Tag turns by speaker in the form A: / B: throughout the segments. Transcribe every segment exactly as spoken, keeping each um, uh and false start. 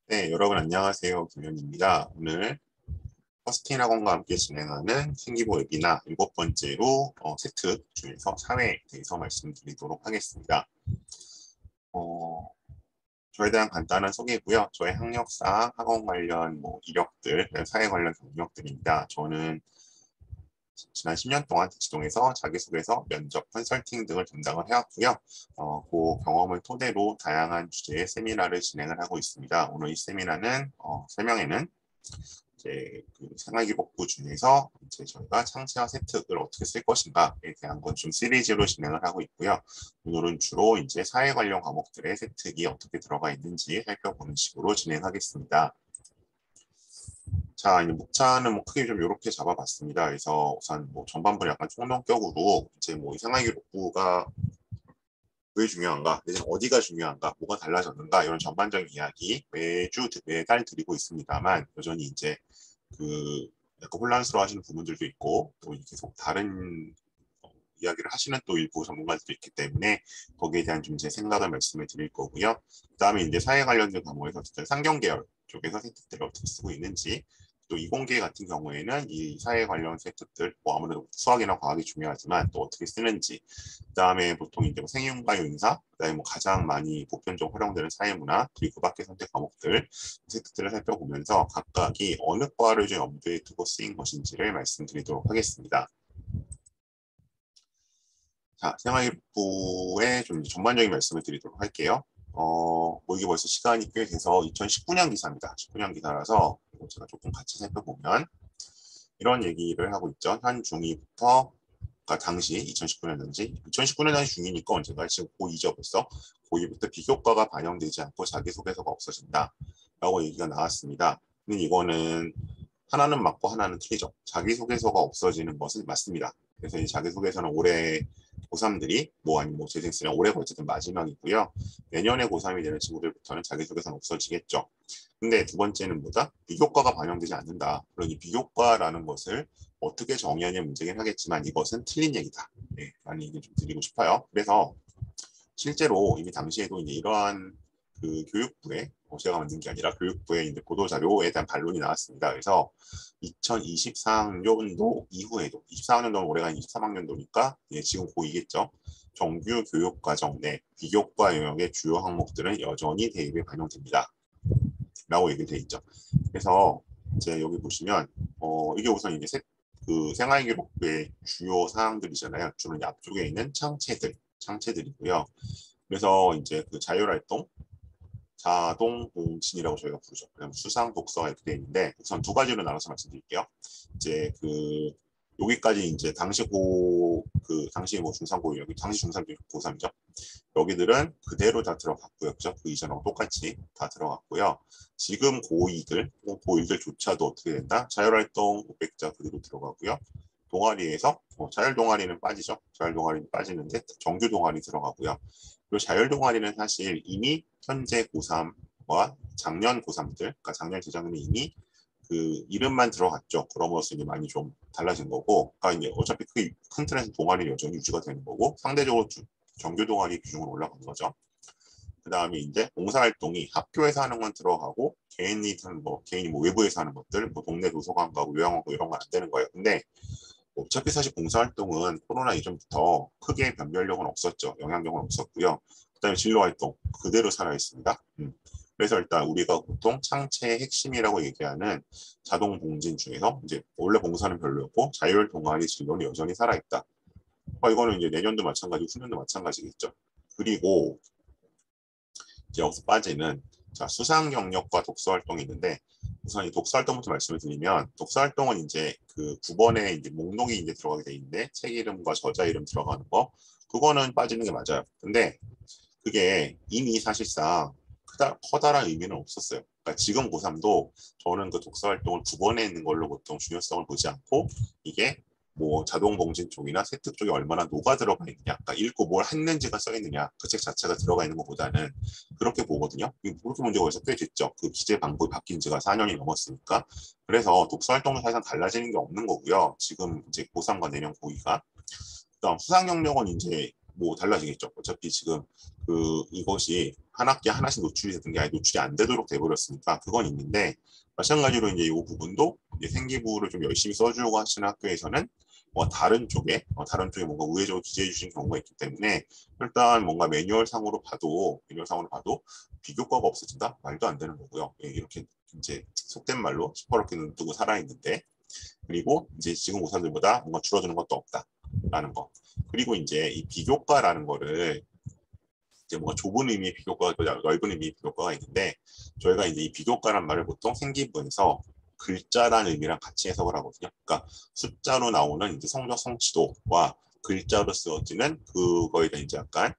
A: 네, 여러분 안녕하세요. 김현입니다. 오늘 퍼스틴 학원과 함께 진행하는 신기보 웹이나 일곱 번째로 어, 세트 중에서 사회에 대해서 말씀드리도록 하겠습니다. 어, 저에 대한 간단한 소개고요. 저의 학력사, 학원 관련 뭐 이력들, 사회 관련 경력들입니다. 저는 지난 십 년 동안 대치동에서 자기소개서, 면접, 컨설팅 등을 담당을 해왔고요. 어, 그 경험을 토대로 다양한 주제의 세미나를 진행을 하고 있습니다. 오늘 이 세미나는 어, 설명에는 이제 그 생활기록부 중에서 이제 저희가 창체와 세특을 어떻게 쓸 것인가에 대한 건 좀 시리즈로 진행을 하고 있고요. 오늘은 주로 이제 사회 관련 과목들의 세특이 어떻게 들어가 있는지 살펴보는 식으로 진행하겠습니다. 자, 이제 목차는 뭐 크게 좀 이렇게 잡아봤습니다. 그래서 우선 뭐 전반부는 약간 총론격으로 이제 뭐 생활기록부가 왜 중요한가, 내지는 어디가 중요한가, 뭐가 달라졌는가 이런 전반적인 이야기 매주 매달 드리고 있습니다만 여전히 이제 그 약간 혼란스러워하시는 부분들도 있고 또 계속 다른 어, 이야기를 하시는 또 일부 전문가들도 있기 때문에 거기에 대한 좀 제 생각을 말씀을 드릴 거고요. 그다음에 이제 사회 관련된 과목에서 어쨌든 상경 계열 쪽에서 세특들을 어떻게 쓰고 있는지 또 이공계 같은 경우에는 이 사회 관련 세특들 뭐 아무래도 수학이나 과학이 중요하지만 또 어떻게 쓰는지 그다음에 보통 이제 뭐 생윤과 윤사 그다음에 뭐 가장 많이 보편적으로 활용되는 사회문화 그리고 그 밖의 선택 과목들 세특들을 살펴보면서 각각이 어느 과를 좀 염두에 두고 쓰인 것인지를 말씀드리도록 하겠습니다. 자, 생활기록부의 좀 전반적인 말씀을 드리도록 할게요. 어, 뭐 이게 벌써 시간이 꽤 돼서 이천십구 년 기사입니다. 십구 년 기사라서 제가 조금 같이 살펴보면 이런 얘기를 하고 있죠. 현 중위부터 그러니까 당시 이천십구 년 당시 이천십구 년 당시 중이니까 언젠가 지금 고이죠 벌써 고이부터 비교과가 반영되지 않고 자기소개서가 없어진다 라고 얘기가 나왔습니다. 근데 이거는 하나는 맞고 하나는 틀리죠. 자기소개서가 없어지는 것은 맞습니다. 그래서 이 자기소개서는 올해 고삼들이 뭐 아니면 뭐 재생 쓰면 올해가 어쨌든 마지막이고요. 내년에 고삼이 되는 친구들부터는 자기소개서는 없어지겠죠. 근데 두 번째는 뭐다? 비교과가 반영되지 않는다. 그러니 이 비교과라는 것을 어떻게 정의하냐는 문제긴 하겠지만 이것은 틀린 얘기다. 네, 라는 얘기 좀 드리고 싶어요. 그래서 실제로 이미 당시에도 이제 이러한 그 교육부에 어, 제가 만든 게 아니라 교육부의 이제 보도자료에 대한 반론이 나왔습니다. 그래서 이천이십사 학년도 이후에도 이십사 학년도는 올해가 이십삼 학년도니까 예, 지금 고이겠죠. 정규 교육과정 내 비교과 영역의 주요 항목들은 여전히 대입에 반영됩니다. 라고 얘기돼 있죠. 그래서 이제 여기 보시면 어, 이게 우선 이제 세, 그 생활기록부의 주요 사항들이잖아요. 주로 이제 앞쪽에 있는 창체들, 창체들이고요. 그래서 이제 그 자율활동, 자동공신이라고 저희가 부르죠. 그다음 수상, 독서가 이렇게 되어 있는데 우선 두 가지로 나눠서 말씀드릴게요. 이제 그 여기까지 이제 당시 고 그 당시 뭐 중상고 여기 당시 중삼 고삼이죠. 여기들은 그대로 다 들어갔고요. 그죠? 그 이전하고 똑같이 다 들어갔고요. 지금 고이들, 고이들조차도 어떻게 된다? 자율활동 오백자 그대로 들어가고요. 동아리에서 어, 자율 동아리는 빠지죠. 자율 동아리는 빠지는데 정규 동아리 들어가고요. 그리고 자율 동아리는 사실 이미 현재 고삼과 작년 고삼들, 그러니까 작년 재작년에 이미 그 이름만 들어갔죠. 그럼으로써 이제 많이 좀 달라진 거고, 그러니까 이제 어차피 그 큰 틀에서 동아리 여전히 유지가 되는 거고, 상대적으로 정규 동아리 비중으로 올라간 거죠. 그 다음에 이제 봉사활동이 학교에서 하는 건 들어가고 개인이 뭐 개인이 뭐 외부에서 하는 것들, 뭐 동네 도서관 가고 요양원 가고 이런 건 안 되는 거예요. 근데 어차피 사실 봉사활동은 코로나 이전부터 크게 변별력은 없었죠. 영향력은 없었고요. 그다음에 진로활동 그대로 살아 있습니다. 음. 그래서 일단 우리가 보통 창체의 핵심이라고 얘기하는 자동 봉진 중에서 이제 원래 봉사는 별로였고 자율 동아리 진로는 여전히 살아 있다. 어, 이거는 이제 내년도 마찬가지고 후년도 마찬가지겠죠. 그리고 이제 여기서 빠지는 자, 수상 경력과 독서 활동이 있는데 우선 이 독서 활동부터 말씀을 드리면 독서 활동은 이제 그 구 번에 이제 목록이 이제 들어가게 돼 있는데 책 이름과 저자 이름 들어가는 거 그거는 빠지는 게 맞아요. 근데 그게 이미 사실상 크다, 커다란 의미는 없었어요. 그러니까 지금 고삼도 저는 그 독서 활동을 구 번에 있는 걸로 보통 중요성을 보지 않고 이게 뭐 자동봉진 쪽이나 세특 쪽에 얼마나 녹아 들어가 있느냐, 그러니까 읽고 뭘 했는지가 써 있느냐, 그 책 자체가 들어가 있는 것보다는 그렇게 보거든요. 그렇게 문제가 벌써 꽤 됐죠. 그 기재 방법이 바뀐 지가 사 년이 넘었으니까. 그래서 독서 활동은 사실상 달라지는 게 없는 거고요. 지금 이제 고삼과 내년 고이가. 그다음 수상 경력은 이제 뭐 달라지겠죠. 어차피 지금 그 이것이 한 학기에 하나씩 노출이 되던 게 아예 노출이 안 되도록 돼버렸으니까 그건 있는데, 마찬가지로 이제 이 부분도 이제 생기부를 좀 열심히 써주고 하시는 학교에서는 뭐 다른 쪽에 어, 다른 쪽에 뭔가 우회적으로 기재해 주신 경우가 있기 때문에 일단 뭔가 매뉴얼 상으로 봐도 매뉴얼 상으로 봐도 비교과가 없어진다? 말도 안 되는 거고요. 예, 이렇게 이제 속된 말로 시퍼렇게 눈 뜨고 살아있는데, 그리고 이제 지금 고사들보다 뭔가 줄어드는 것도 없다라는 거. 그리고 이제 이 비교과라는 거를 이제 뭔가 좁은 의미의 비교과가 있고 넓은 의미의 비교과가 있는데, 저희가 이제 이 비교과란 말을 보통 생기부에서 글자란 의미랑 같이 해석을 하거든요. 그러니까 숫자로 나오는 이제 성적 성취도와 글자로 쓰여지는 그거에 대한 이제 약간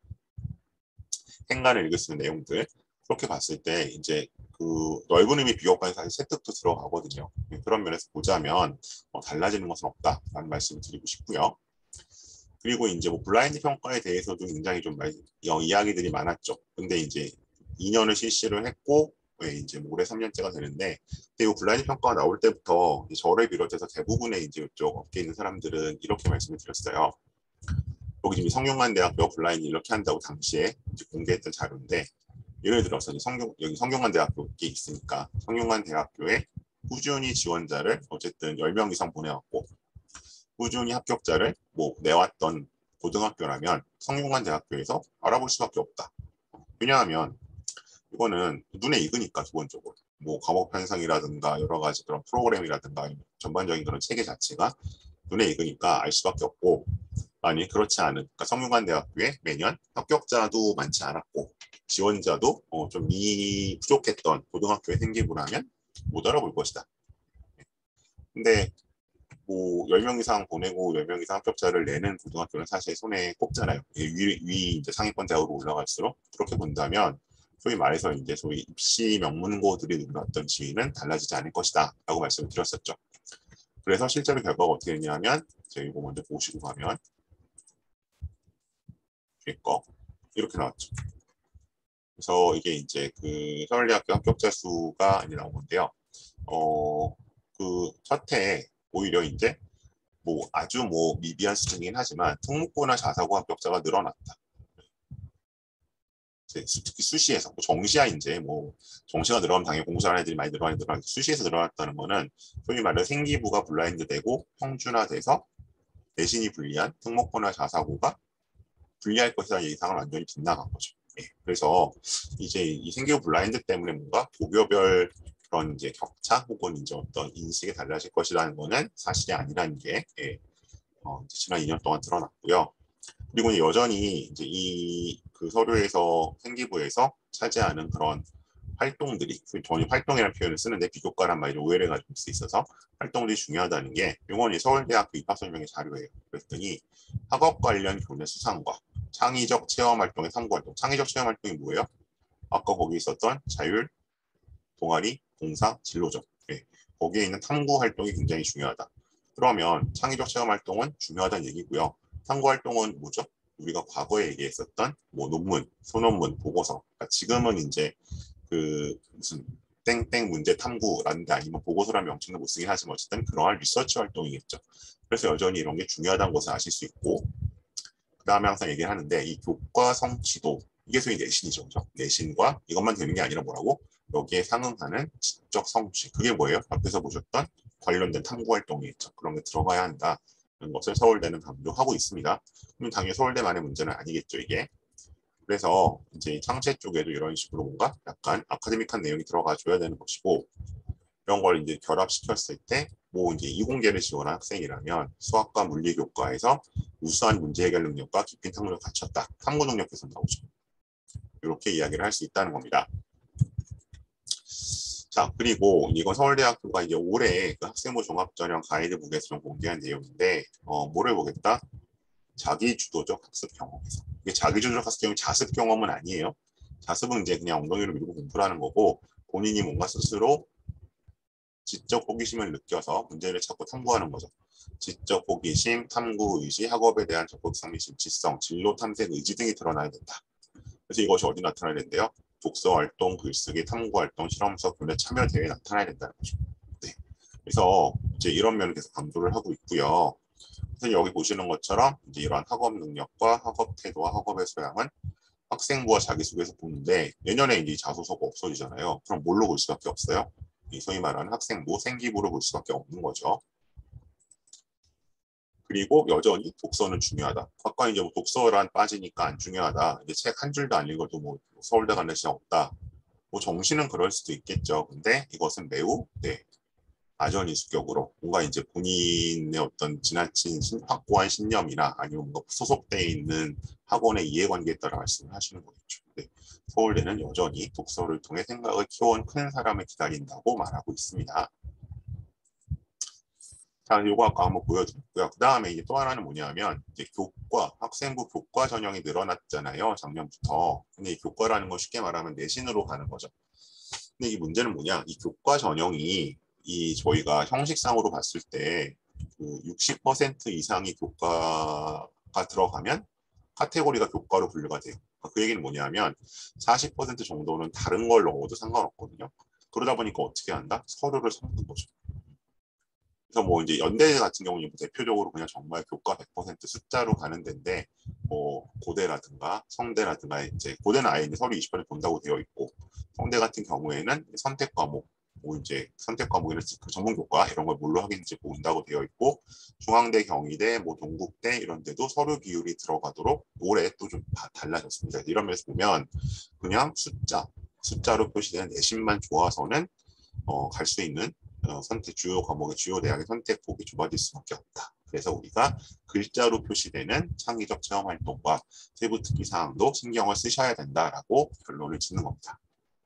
A: 행간을 읽을 수 있는 내용들, 그렇게 봤을 때 이제 그 넓은 의미 비교과에 사실 세특도 들어가거든요. 그런 면에서 보자면 뭐 달라지는 것은 없다라는 말씀을 드리고 싶고요. 그리고 이제 뭐 블라인드 평가에 대해서도 굉장히 좀 많이 어, 이야기들이 많았죠. 근데 이제 이 년을 실시를 했고 이제 뭐 올해 삼 년째가 되는데, 근데 이 블라인드 평가가 나올 때부터 저를 비롯해서 대부분의 이제 이쪽 업계에 있는 사람들은 이렇게 말씀을 드렸어요. 여기 지금 성균관대학교 블라인드 이렇게 한다고 당시에 이제 공개했던 자료인데, 예를 들어서 성균, 여기 성균관대학교에 있으니까 성균관대학교에 꾸준히 지원자를 어쨌든 열 명 이상 보내왔고 꾸준히 합격자를 뭐 내왔던 고등학교라면 성균관대학교에서 알아볼 수밖에 없다. 왜냐하면 이거는 눈에 익으니까. 기본적으로 뭐 과목 편성이라든가 여러 가지 그런 프로그램이라든가 전반적인 그런 체계 자체가 눈에 익으니까 알 수밖에 없고, 아니 그렇지 않은, 그러니까 성균관대학교에 매년 합격자도 많지 않았고 지원자도 어, 좀 미 부족했던 고등학교에 생기부라면 못 알아볼 것이다. 근데 뭐 열 명 이상 보내고 열 명 이상 합격자를 내는 고등학교는 사실 손에 꼽잖아요. 위, 위 이제 상위권 대학으로 올라갈수록. 그렇게 본다면 소위 말해서 이제 소위 입시 명문고들이 눌렀던 지위는 달라지지 않을 것이다 라고 말씀을 드렸었죠. 그래서 실제로 결과가 어떻게 되냐면, 제가 이거 먼저 보시고 가면 뒤에 거 이렇게 나왔죠. 그래서 이게 이제 그 서울대학교 합격자 수가 이제 나온 건데요. 어, 그 첫해 오히려 이제 뭐 아주 뭐 미비한 수준이긴 하지만 특목고나 자사고 합격자가 늘어났다. 특히 수시에서 뭐 정시야 이제 뭐 정시가 늘어나면 당연히 공부 잘하는 애들이 많이 늘어나는 늘어나 수시에서 늘어났다는 거는 소위 말해 생기부가 블라인드되고 평준화돼서 내신이 불리한 특목고나 자사고가 불리할 것이라는 예상을 완전히 빗나간 거죠. 예. 그래서 이제 이 생기부 블라인드 때문에 뭔가 도교별 그런 이제 격차 혹은 이제 어떤 인식이 달라질 것이라는 거는 사실이 아니라는 게 예. 어, 지난 이 년 동안 드러났고요. 그리고 여전히 이제 이 그 서류에서 생기부에서 차지하는 그런 활동들이, 전혀 활동이라는 표현을 쓰는데 비교과란 말이 오해를 가질 수 있어서 활동들이 중요하다는 게, 이건 서울대학교 입학설명의 자료예요. 그랬더니 학업 관련 교내 수상과 창의적 체험활동의 탐구활동. 창의적 체험활동이 뭐예요? 아까 거기 있었던 자율, 동아리, 봉사, 진로점. 네. 거기에 있는 탐구활동이 굉장히 중요하다. 그러면 창의적 체험활동은 중요하다는 얘기고요. 탐구활동은 뭐죠? 우리가 과거에 얘기했었던 뭐 논문, 소논문, 보고서. 그러니까 지금은 이제 그 무슨 땡땡 문제 탐구라는 게 아니면 보고서라는 명칭도 못 쓰긴 하지만 어쨌든 그러한 리서치 활동이겠죠. 그래서 여전히 이런 게 중요하다는 것을 아실 수 있고, 그 다음에 항상 얘기를 하는데 이 교과 성취도, 이게 소위 내신이죠. 그렇죠? 내신과 이것만 되는 게 아니라 뭐라고? 여기에 상응하는 지적 성취. 그게 뭐예요? 앞에서 보셨던 관련된 탐구 활동이 있죠. 그런 게 들어가야 한다. 는 것을 서울대는 강조하고 있습니다. 그럼 당연히 서울대만의 문제는 아니겠죠, 이게. 그래서 이제 창체 쪽에도 이런 식으로 뭔가 약간 아카데믹한 내용이 들어가 줘야 되는 것이고, 이런 걸 이제 결합시켰을 때 뭐 이제 이공계를 지원한 학생이라면 수학과 물리 교과에서 우수한 문제 해결 능력과 깊은 탐구력을 갖췄다. 탐구 능력에서 나오죠. 이렇게 이야기를 할 수 있다는 겁니다. 자, 그리고 이건 서울대학교가 이제 올해 그 학생부 종합전형 가이드북에서 좀 공개한 내용인데, 어, 뭐를 보겠다? 자기주도적 학습 경험에서. 이게 자기주도적 학습 경험이 자습 경험은 아니에요. 자습은 이제 그냥 엉덩이로 밀고 공부를 하는 거고, 본인이 뭔가 스스로 지적 호기심을 느껴서 문제를 찾고 탐구하는 거죠. 지적 호기심, 탐구 의지, 학업에 대한 적극성 및 진취성, 진로 탐색 의지 등이 드러나야 된다. 그래서 이것이 어디 나타나야 된대요? 독서 활동, 글쓰기, 탐구 활동, 실험서, 교내 참여 대회에 나타나야 된다는 거죠. 네. 그래서 이제 이런 면을 계속 강조를 하고 있고요. 그래서 여기 보시는 것처럼 이제 이러한 학업 능력과 학업 태도와 학업의 소양은 학생부와 자기소개서 보는데 내년에 이제 자소서가 없어지잖아요. 그럼 뭘로 볼 수밖에 없어요? 이 소위 말하는 학생부, 생기부로 볼 수밖에 없는 거죠. 그리고 여전히 독서는 중요하다. 아까 이제 뭐 독서란 빠지니까 안 중요하다. 이제 책 한 줄도 안 읽어도 뭐 서울대 가는 시간 없다. 뭐 정시는 그럴 수도 있겠죠. 근데 이것은 매우 네, 아전인수격으로 뭔가 이제 본인의 어떤 지나친 신, 확고한 신념이나 아니면 뭔가 소속돼 있는 학원의 이해관계에 따라 말씀을 하시는 거겠죠. 네. 서울대는 여전히 독서를 통해 생각을 키워온 큰 사람을 기다린다고 말하고 있습니다. 자, 요거 아까 한번 보여드렸고요. 그 다음에 이제 또 하나는 뭐냐면 이제 교과, 학생부 교과 전형이 늘어났잖아요. 작년부터. 근데 이 교과라는 건 쉽게 말하면 내신으로 가는 거죠. 근데 이 문제는 뭐냐? 이 교과 전형이 이 저희가 형식상으로 봤을 때 그 육십 퍼센트 이상이 교과가 들어가면 카테고리가 교과로 분류가 돼요. 그 얘기는 뭐냐면 사십 퍼센트 정도는 다른 걸 넣어도 상관없거든요. 그러다 보니까 어떻게 한다? 서류를 섞는 거죠. 그래서 뭐 이제 연대 같은 경우는 대표적으로 그냥 정말 교과 백 퍼센트 숫자로 가는 데인데 뭐 고대라든가 성대라든가 이제 고대는 아예 이제 서류 이십 퍼센트 본다고 되어 있고 성대 같은 경우에는 선택 과목 뭐 이제 선택 과목이나 전문 교과 이런 걸 뭘로 하겠는지 본다고 되어 있고 중앙대, 경희대, 뭐 동국대 이런 데도 서류 비율이 들어가도록 올해 또 좀 달라졌습니다. 이런 면에서 보면 그냥 숫자 숫자로 표시된 내신만 좋아서는 어, 갈 수 있는 어, 선택 주요 과목의 주요 대학의 선택폭이 좁아질 수밖에 없다. 그래서 우리가 글자로 표시되는 창의적 체험 활동과 세부 특기 사항도 신경을 쓰셔야 된다라고 결론을 짓는 겁니다.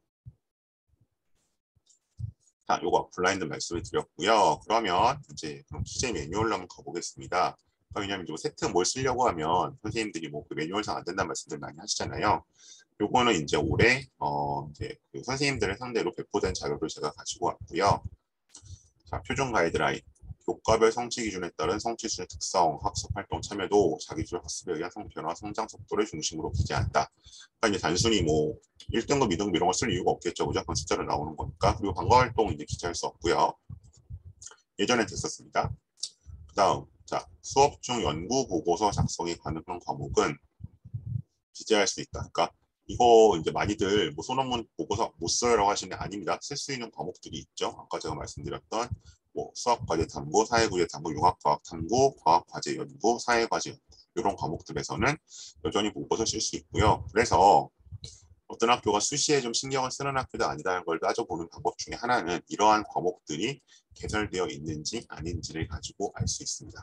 A: 자, 요거 블라인드 말씀을 드렸고요. 그러면 이제 그럼 기재 매뉴얼로 한번 가보겠습니다. 왜냐하면 이제 세트 뭘 쓰려고 하면 선생님들이 뭐 그 매뉴얼상 안 된다는 말씀들 많이 하시잖아요. 요거는 이제 올해 어 이제 그 선생님들을 상대로 배포된 자료를 제가 가지고 왔고요. 자, 표준 가이드라인. 교과별 성취 기준에 따른 성취 수의 특성, 학습 활동 참여도 자기주도 학습에 의한 성편화, 성장 속도를 중심으로 기재한다. 그러니까 이제 단순히 뭐 일 등급, 이 등급 이런 걸 쓸 이유가 없겠죠. 무조건 숫자로 나오는 거니까. 그리고 방과 활동 이제 기재할 수 없고요. 예전에 됐었습니다. 그 다음, 자, 수업 중 연구 보고서 작성이 가능한 과목은 기재할 수 있다. 그러니까 이거 이제 많이들 뭐 소논문 보고서 못 써요라고 하시는 게 아닙니다. 쓸 수 있는 과목들이 있죠. 아까 제가 말씀드렸던 뭐 수학과제 탐구, 사회구제 탐구, 융합과학 탐구, 과학과제 연구, 사회과제 연구 이런 과목들에서는 여전히 보고서 쓸 수 있고요. 그래서 어떤 학교가 수시에 좀 신경을 쓰는 학교도 아니다는 걸 따져보는 방법 중에 하나는 이러한 과목들이 개설되어 있는지 아닌지를 가지고 알 수 있습니다.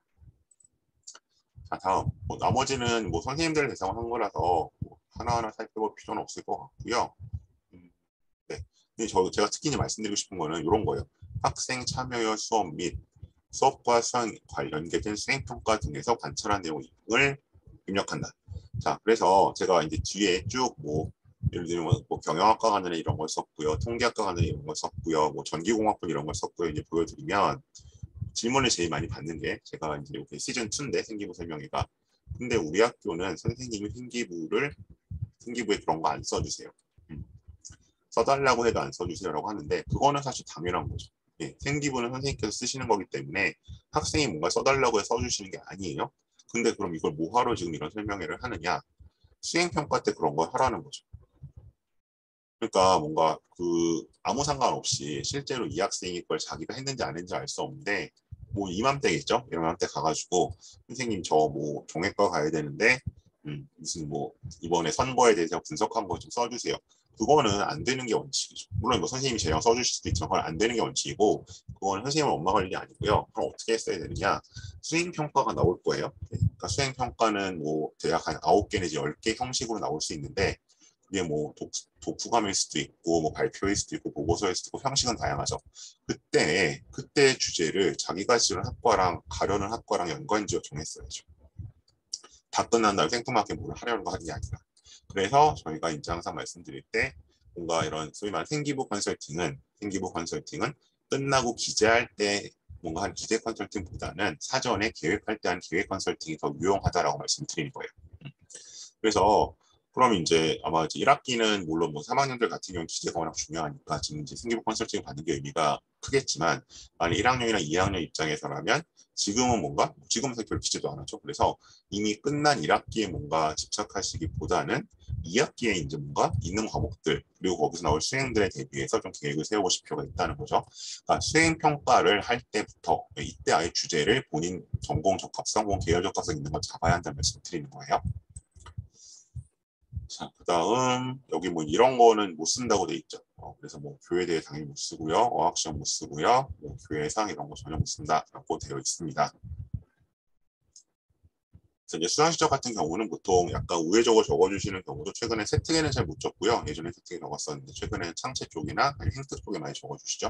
A: 자, 다음. 뭐 나머지는 뭐 선생님들 대상을 한 거라서 뭐 하나하나 살펴볼 필요는 없을 것 같고요. 음, 네. 근데 저, 제가 특히 이제 말씀드리고 싶은 거는 이런 거예요. 학생 참여형 수업 및 수업과 수학 관련된 수행평가 등에서 관찰한 내용을 입력한다. 자, 그래서 제가 이제 뒤에 쭉 뭐 예를 들면 뭐 경영학과 관련해 이런 걸 썼고요, 통계학과 관련해 이런 걸 썼고요, 뭐 전기공학분 이런 걸 썼고요. 이제 보여드리면 질문을 제일 많이 받는 게 제가 이제 여기 시즌 이인데 생기부 설명회가. 근데 우리 학교는 선생님이 생기부를 생기부에 그런 거 안 써주세요. 음. 써달라고 해도 안 써주세요라고 하는데 그거는 사실 당연한 거죠. 예, 생기부는 선생님께서 쓰시는 거기 때문에 학생이 뭔가 써달라고 해서 써주시는 게 아니에요. 근데 그럼 이걸 뭐하러 지금 이런 설명회를 하느냐? 수행평가 때 그런 걸 하라는 거죠. 그러니까 뭔가 그 아무 상관없이 실제로 이 학생이 그걸 자기가 했는지 안 했는지 알 수 없는데 뭐 이맘때겠죠? 이맘때 가가지고 선생님 저 뭐 종합과 가야 되는데 음, 무슨 뭐 이번에 선거에 대해서 분석한 거 좀 써주세요. 그거는 안 되는 게 원칙이죠. 물론 뭐 선생님이 제형 써주실 수도 있지만 그건 안 되는 게 원칙이고 그건 선생님은 엄마가 일이 아니고요. 그럼 어떻게 했어야 되느냐? 수행평가가 나올 거예요. 그러니까 수행평가는 뭐 대략 한 아홉 개 내지 열 개 형식으로 나올 수 있는데 그게 뭐 독, 독후감일 수도 있고 뭐 발표일 수도 있고 보고서일 수도 있고 형식은 다양하죠. 그때 그때 주제를 자기가 지원 학과랑 가려는 학과랑 연관지어 정했어야죠. 다 끝난 다음에 생뚱맞게 뭘 하려는 거 하는 게 아니라. 그래서 저희가 이제 항상 말씀드릴 때 뭔가 이런 소위 말하는 생기부 컨설팅은 생기부 컨설팅은 끝나고 기재할 때 뭔가 한 기재 컨설팅보다는 사전에 계획할 때 한 계획 컨설팅이 더 유용하다라고 말씀드리는 거예요. 그래서 그럼 이제 아마 이제 일 학기는 물론 뭐 삼 학년들 같은 경우는 기재가 워낙 중요하니까 지금 이제 생기부 컨설팅 받는 게 의미가 크겠지만 만약 일 학년이나 이 학년 입장에서라면 지금은 뭔가 지금은 별로 기재도 안 하죠. 그래서 이미 끝난 일 학기에 뭔가 집착하시기보다는 이 학기에 이제 뭔가 있는 과목들 그리고 거기서 나올 수행들에 대비해서 좀 계획을 세워보실 필요가 있다는 거죠. 그러니까 수행 평가를 할 때부터 이때 아예 주제를 본인 전공 적합성 혹은 계열 적합성 있는 걸 잡아야 한다는 말씀 드리는 거예요. 자, 그 다음 여기 뭐 이런 거는 못 쓴다고 돼 있죠. 어, 그래서 뭐 교회대회 당연히 못 쓰고요. 어학시험 못 쓰고요. 뭐 교회상 이런 거 전혀 못 쓴다라고 되어 있습니다. 그래서 이제 수강시적 같은 경우는 보통 약간 우회적으로 적어주시는 경우도 최근에 세특에는 잘 못 적고요. 예전에 세특에 적었었는데 최근에는 창체 쪽이나 아니면 행특 쪽에 많이 적어주시죠.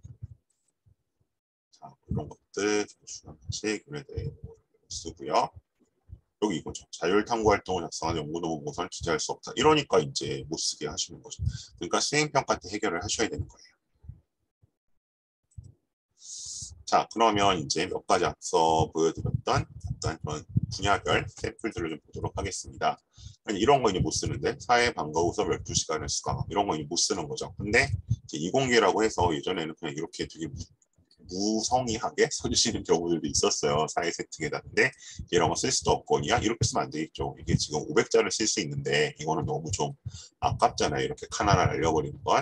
A: 자, 이런 것들 수강시 교회대회 못 쓰고요. 여기 이거죠. 자율탐구 활동을 작성하는 연구노무 보고서는 기재할 수 없다. 이러니까 이제 못 쓰게 하시는 거죠. 그러니까 수행평가 때 해결을 하셔야 되는 거예요. 자, 그러면 이제 몇 가지 앞서 보여드렸던 어떤 그런 분야별 샘플들을 좀 보도록 하겠습니다. 아니, 이런 거 이제 못 쓰는데 사회 방과후 수업 열두 시간을 수강 이런 거 이제 못 쓰는 거죠. 근데 이제 이공계라고 해서 예전에는 그냥 이렇게 되게 무성의하게 써주시는 경우들도 있었어요. 사회 세팅에다. 근데 이런 거 쓸 수도 없거니와 이렇게 쓰면 안 되겠죠. 이게 지금 오백 자를 쓸 수 있는데 이거는 너무 좀 아깝잖아요. 이렇게 하나를 날려버리는 건.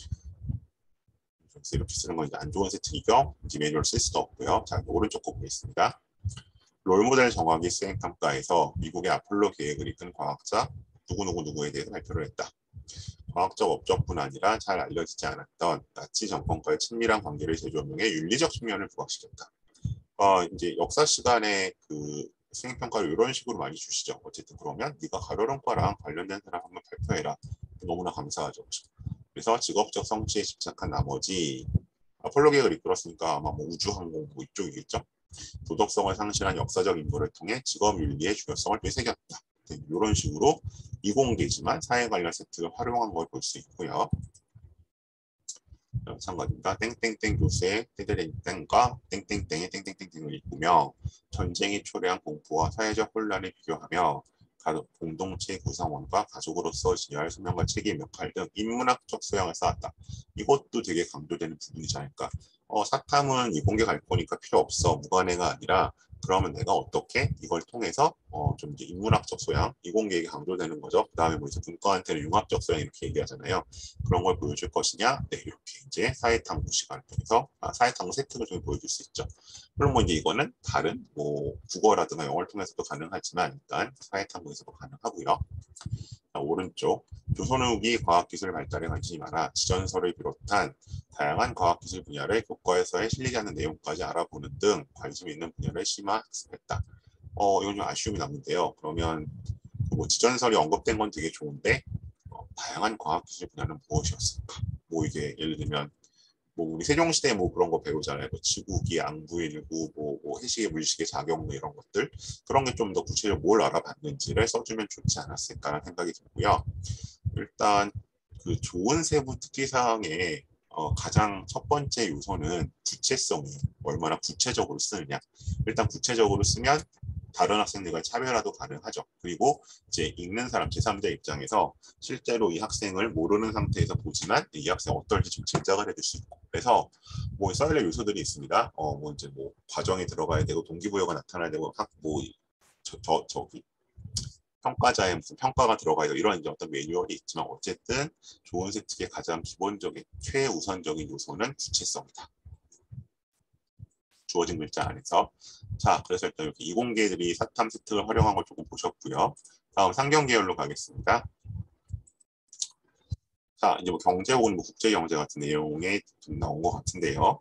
A: 그래서 이렇게 쓰는 건 이제 안 좋은 세팅이죠. 이제 매뉴얼 쓸 수도 없고요. 자, 오른쪽 거 보겠습니다. 롤모델 정확히 수행평가에서 미국의 아폴로 계획을 이끈 과학자 누구누구 누구에 대해서 발표를 했다. 과학적 업적뿐 아니라 잘 알려지지 않았던 나치 정권과의 친밀한 관계를 재조명해 윤리적 측면을 부각시켰다. 어, 이제 역사 시간에 그 수행평가를 이런 식으로 많이 주시죠. 어쨌든 그러면 네가 가로령과랑 관련된 사람 한번 발표해라. 너무나 감사하죠. 그래서 직업적 성취에 집착한 나머지 아폴로 계획을 이끌었으니까 아마 뭐 우주항공 뭐 이쪽이겠죠. 도덕성을 상실한 역사적 인물을 통해 직업 윤리의 중요성을 되새겼다. 이런 식으로 이공계지만 사회 관련 세트를 활용한 걸 볼 수 있고요. 마찬가지입니다. 땡땡땡 교수의 땡땡땡과 땡땡땡의 땡땡땡땡을 읽으며 전쟁이 초래한 공포와 사회적 혼란을 비교하며 공동체 구성원과 가족으로서 지휘할 소명과 책임, 역할 등 인문학적 소양을 쌓았다. 이것도 되게 강조되는 부분이지 않을까. 어, 사탐은 이공계 갈 거니까 필요 없어. 무관해가 아니라 그러면 내가 어떻게 이걸 통해서 어, 좀 이제 인문학적 소양, 이공계가 강조되는 거죠. 그 다음에 뭐 이제 문과한테는 융합적 소양 이렇게 얘기하잖아요. 그런 걸 보여줄 것이냐? 네, 이렇게 이제 사회탐구 시간을 통해서 아, 사회탐구 세트를 좀 보여줄 수 있죠. 물론 뭐 이제 이거는 다른 뭐 국어라든가 영어를 통해서도 가능하지만 일단 사회탐구에서도 가능하고요. 자, 오른쪽 조선 후기 과학기술 발달에 관심이 많아 지전설을 비롯한 다양한 과학기술 분야를 교과에서의 실리지 않는 내용까지 알아보는 등 관심 있는 분야를 심화 학습했다. 어, 이건 좀 아쉬움이 남는데요. 그러면 뭐 지전설이 언급된 건 되게 좋은데 어, 다양한 과학기술 분야는 무엇이었을까? 뭐 이게 예를 들면 뭐 우리 세종시대 뭐 그런 거 배우잖아요. 뭐 지구기, 안구일구, 뭐, 뭐 해시계, 물시계, 작용 뭐 이런 것들 그런 게 좀 더 구체적으로 뭘 알아봤는지를 써주면 좋지 않았을까라는 생각이 들고요. 일단 그 좋은 세부 특기사항의 어, 가장 첫 번째 요소는 구체성이에요. 얼마나 구체적으로 쓰느냐. 일단 구체적으로 쓰면 다른 학생들과 차별화도 가능하죠. 그리고 이제 읽는 사람 제삼자 입장에서 실제로 이 학생을 모르는 상태에서 보지만 이 학생 어떨지 좀 짐작을 해줄 수 있고 그래서 뭐 써야 할 요소들이 있습니다. 어, 뭐 이제 뭐 과정이 들어가야 되고 동기부여가 나타나야 되고 학뭐 저, 저, 저기 평가자의 무슨 평가가 들어가야 되고 이런 이제 어떤 매뉴얼이 있지만 어쨌든 좋은 세특의 가장 기본적인 최우선적인 요소는 구체성이다. 주어진 글자 안에서. 자, 그래서 일단 이렇게 이공계들이 사탐 세특을 활용한 걸 조금 보셨고요. 다음 상경 계열로 가겠습니다. 자, 이제 뭐 경제 혹은 뭐 국제 경제 같은 내용에 좀 나온 것 같은데요.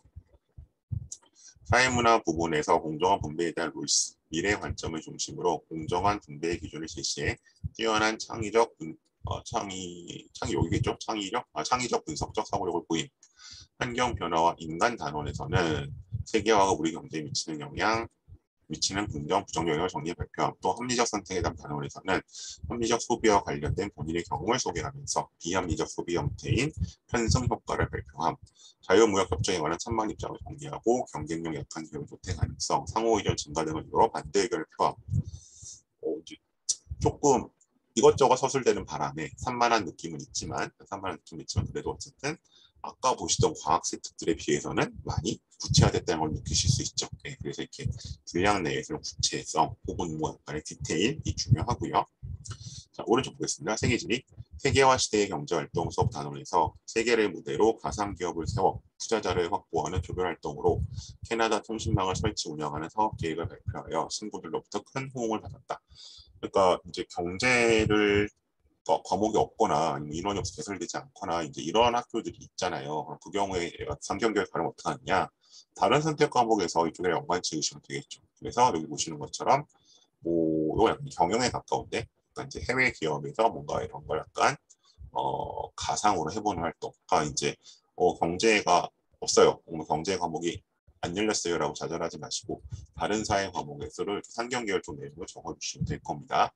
A: 사회문화 부분에서 공정한 분배에 대한 룰스, 미래 관점을 중심으로 공정한 분배의 기준을 제시해 뛰어난 창의적 분, 어, 창의 창의 여기겠죠? 창의력, 아, 창의적 분석적 사고력을 보임. 환경 변화와 인간 단원에서는 세계화가 우리 경제에 미치는 영향, 미치는 긍정, 부정 영향을 정리해 발표함. 또 합리적 선택에 대한 단원에서는 합리적 소비와 관련된 본인의 경험을 소개하면서 비합리적 소비 형태인 편승 효과를 발표함. 자유무역협정에 관한 찬반 입장을 정리하고 경쟁력 약한 기업 조퇴 가능성, 상호 의견 증가 등을 이유로 반대 의견을 표함. 어, 이제 조금 이것저것 서술되는 바람에 산만한 느낌은 있지만 산만한 느낌은 있지만 그래도 어쨌든 아까 보시던 과학 세특들에 비해서는 많이 구체화됐다는 걸 느끼실 수 있죠. 네, 그래서 이렇게 분량 내에서 구체성 혹은 뭐 약간의 디테일이 중요하고요. 자, 오른쪽 보겠습니다. 세계지리. 세계화 시대의 경제활동 수업 단원에서 세계를 무대로 가상기업을 세워 투자자를 확보하는 조별활동으로 캐나다 통신망을 설치 운영하는 사업 계획을 발표하여 친구들로부터 큰 호응을 받았다. 그러니까 이제 경제를 어, 과목이 없거나 인원이 없어 개설되지 않거나 이제 이런 학교들이 있잖아요. 그럼 그 경우에 얘가 삼경교육 가면 어떻게 하느냐? 다른 선택 과목에서 이쪽에 연관 지으시면 되겠죠. 그래서 여기 보시는 것처럼 뭐 이거 약간 경영에 가까운데, 그러니까 이제 해외 기업에서 뭔가 이런 걸 약간 어, 가상으로 해보는 활동. 그러니까 이제 어, 경제가 없어요. 오늘 경제 과목이 안 열렸어요라고 좌절하지 마시고 다른 사회 과목에서를 상경계열 쪽 내용을 적어주시면 될 겁니다.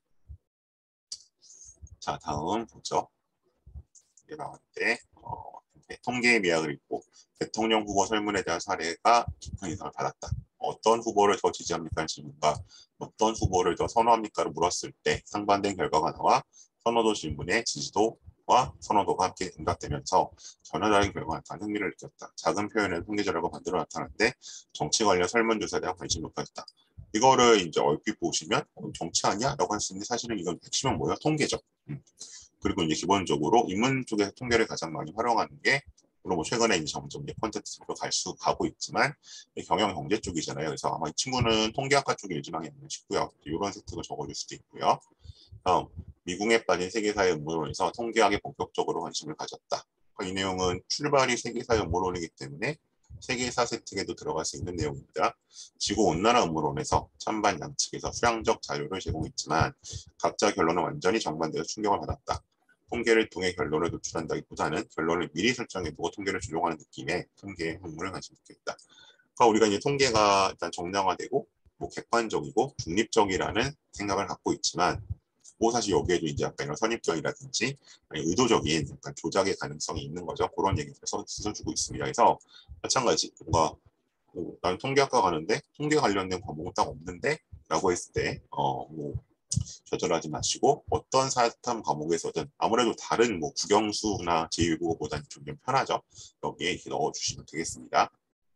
A: 자, 다음 보죠. 이게 나왔는데 어, 통계의 미학을 읽고 대통령 후보 설문에 대한 사례가 깊은 인상을 받았다. 어떤 후보를 더 지지합니까? 질문과 어떤 후보를 더 선호합니까를 물었을 때 상반된 결과가 나와 선호도 질문에 지지도와 선호도가 함께 응답되면서 전혀 다른 결과가 나타난 흥미를 느꼈다. 작은 표현을 통계자료가 만들어 나타났는데 정치 관련 설문조사에 대한 관심이 높아졌다. 이거를 이제 얼핏 보시면 어, 정치 아니야? 라고 할 수 있는데 사실은 이건 핵심은 뭐예요? 통계죠. 음. 그리고 이제 기본적으로 인문 쪽에서 통계를 가장 많이 활용하는 게 물론 뭐 최근에 이제 점점 이제 콘텐츠로 갈 수 가고 있지만 경영 경제 쪽이잖아요. 그래서 아마 이 친구는 통계학과 쪽에 일지망이 있는 싶고요. 이런 세트가 적어줄 수도 있고요. 다음 미궁에 빠진 세계사의 음모론에서 통계학에 본격적으로 관심을 가졌다. 이 내용은 출발이 세계사의 음모론이기 때문에 세계사 세특에도 들어갈 수 있는 내용입니다. 지구온난화 음모론에서 찬반 양측에서 수량적 자료를 제공했지만 각자 결론은 완전히 정반대로 충격을 받았다. 통계를 통해 결론을 도출한다기보다는 결론을 미리 설정해두고 통계를 조정하는 느낌의 통계의 흥문을 관심 있겠다. 그러니까 우리가 이제 통계가 일단 정량화되고 뭐 객관적이고 중립적이라는 생각을 갖고 있지만 뭐 사실 여기에도 이제 약간 이런 선입견이라든지 아니 의도적인 약간 조작의 가능성이 있는 거죠. 그런 얘기를 써주고 있습니다. 그래서 마찬가지 뭔가 뭐, 난 통계학과 가는데 통계 관련된 과목은 딱 없는데 라고 했을 때 어, 뭐 좌절하지 마시고 어떤 사탐 과목에서든 아무래도 다른 뭐 국영수나 제일국어보다는 좀 편하죠. 여기에 이렇게 넣어주시면 되겠습니다.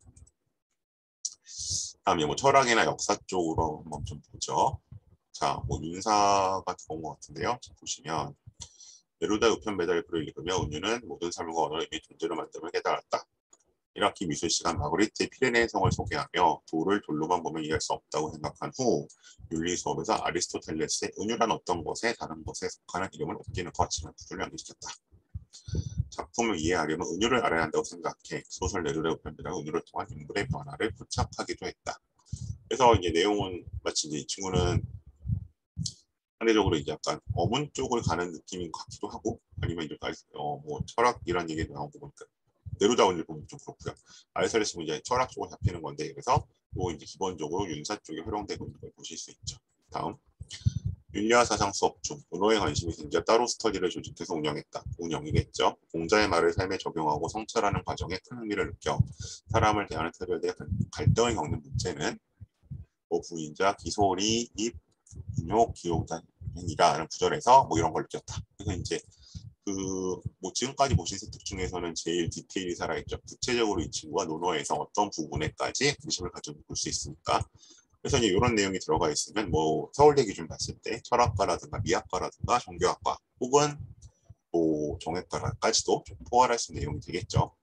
A: 다음에 뭐 철학이나 역사 쪽으로 한번 좀 보죠. 자, 뭐 윤사가 들어온 것 같은데요. 자, 보시면 네루다 우편 배달표를 읽으며 은유는 모든 삶과 언어를 이미 존재로 만듦을 깨달았다. 일 학기 미술 시간 마그리트의 피레네 성을 소개하며 돌을 돌로만 보면 이해할 수 없다고 생각한 후 윤리 수업에서 아리스토텔레스의 은유란 어떤 것에 다른 것에 속하는 이름을 옮기는 것이라는 구조를 연기시켰다. 작품을 이해하려면 은유를 알아야 한다고 생각해 소설 네루다 우편배달은 은유를 통한 인물의 변화를 포착하기도 했다. 그래서 이제 내용은 마치 이제 이 친구는 상대적으로 이제 약간 어문 쪽을 가는 느낌인 것 같기도 하고 아니면 이제 어, 뭐 철학 이런 얘기 나오고 보니까 네루다 운을 보면 좀 그렇고요. 아리스토텔레스는 이제 철학 쪽으로 잡히는 건데 그래서 뭐 이제 기본적으로 윤사 쪽에 활용되고 있는 걸 보실 수 있죠. 다음 윤리화 사상 수업 중 언어에 관심이 생겨 따로 스터디를 조직해서 운영했다. 운영이겠죠. 공자의 말을 삶에 적용하고 성찰하는 과정에 큰 흥미를 느껴 사람을 대하는 태도에 대해 갈등을 겪는 문제는 뭐 부인자, 기소리, 입, 인욕, 기호단이라는 구절에서 뭐 이런 걸 느꼈다. 그래서 이제 그 뭐 지금까지 보신 세특 중에서는 제일 디테일이 살아있죠. 구체적으로 이 친구가 논어에서 어떤 부분에까지 관심을 가져볼 수 있으니까. 그래서 이제 이런 내용이 들어가 있으면 뭐 서울대 기준 봤을 때 철학과라든가 미학과라든가 종교학과 혹은 뭐 정외과까지도 좀 포괄할 수 있는 내용이 되겠죠.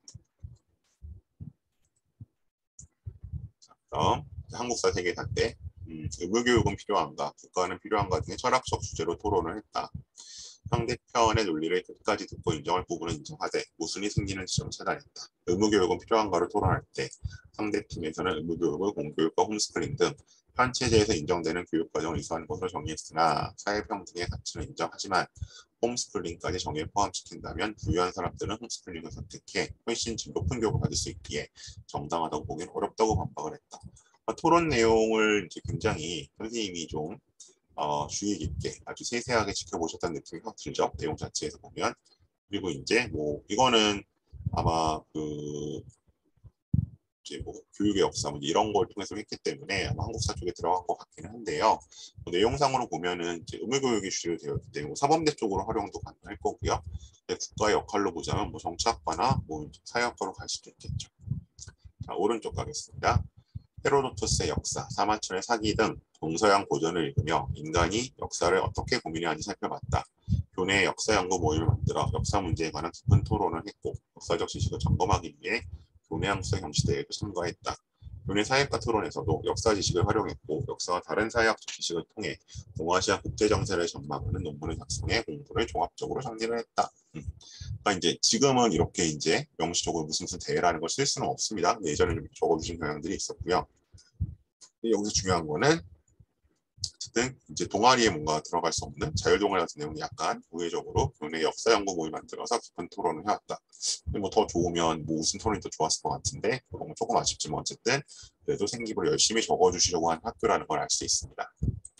A: 자, 그럼 한국사 세계사인데 음, 의무교육은 필요한가, 국가는 필요한가 등의 철학적 주제로 토론을 했다. 상대편의 논리를 끝까지 듣고 인정할 부분은 인정하되 모순이 생기는 지점을 차단했다. 의무교육은 필요한가를 토론할 때 상대팀에서는 의무교육을 공교육과 홈스쿨링 등 현 체제에서 인정되는 교육과정을 이수하는 것으로 정의했으나 사회평등의 가치는 인정하지만 홈스쿨링까지 정의를 포함시킨다면 부유한 사람들은 홈스쿨링을 선택해 훨씬 질 높은 교육을 받을 수 있기에 정당하다고 보기는 어렵다고 반박을 했다. 토론 내용을 이제 굉장히 선생님이 좀 어, 주의 깊게 아주 세세하게 지켜보셨다는 느낌이 확 들죠. 내용 자체에서 보면. 그리고 이제 뭐 이거는 아마 그 이제 뭐 교육의 역사 뭐 이런 걸 통해서 했기 때문에 아마 한국사 쪽에 들어간 것 같기는 한데요. 뭐 내용상으로 보면은 이제 의무교육이 주로 되어 있기 때문에 뭐 사범대 쪽으로 활용도 가능할 거고요. 국가의 역할로 보자면 뭐 정치학과나 뭐 사회학과로 갈 수도 있겠죠. 자, 오른쪽 가겠습니다. 헤로도토스의 역사, 사마천의 사기 등 동서양 고전을 읽으며 인간이 역사를 어떻게 고민해야 하는지 살펴봤다. 교내 역사 연구 모임을 만들어 역사 문제에 관한 깊은 토론을 했고 역사적 지식을 점검하기 위해 교내 학술 경시대회에 참가했다. 교내 사회과 토론에서도 역사 지식을 활용했고 역사와 다른 사회학적 지식을 통해 동아시아 국제 정세를 전망하는 논문을 작성해 공부를 종합적으로 정리를 했다. 음. 그러니까 이제 지금은 이렇게 이제 명시적으로 무슨 무슨 대회라는 걸 쓸 수는 없습니다. 예전에는 적어주신 경향들이 있었고요. 여기서 중요한 거는 어쨌든 이제 동아리에 뭔가 들어갈 수 없는 자율동아리 같은 내용이 약간 우회적으로 교내 역사 연구 모임 만들어서 깊은 토론을 해왔다. 뭐 더 좋으면 뭐 우선 토론이 더 좋았을 것 같은데 그런 건 조금 아쉽지만 어쨌든 그래도 생기부를 열심히 적어주시려고 한 학교라는 걸 알 수 있습니다.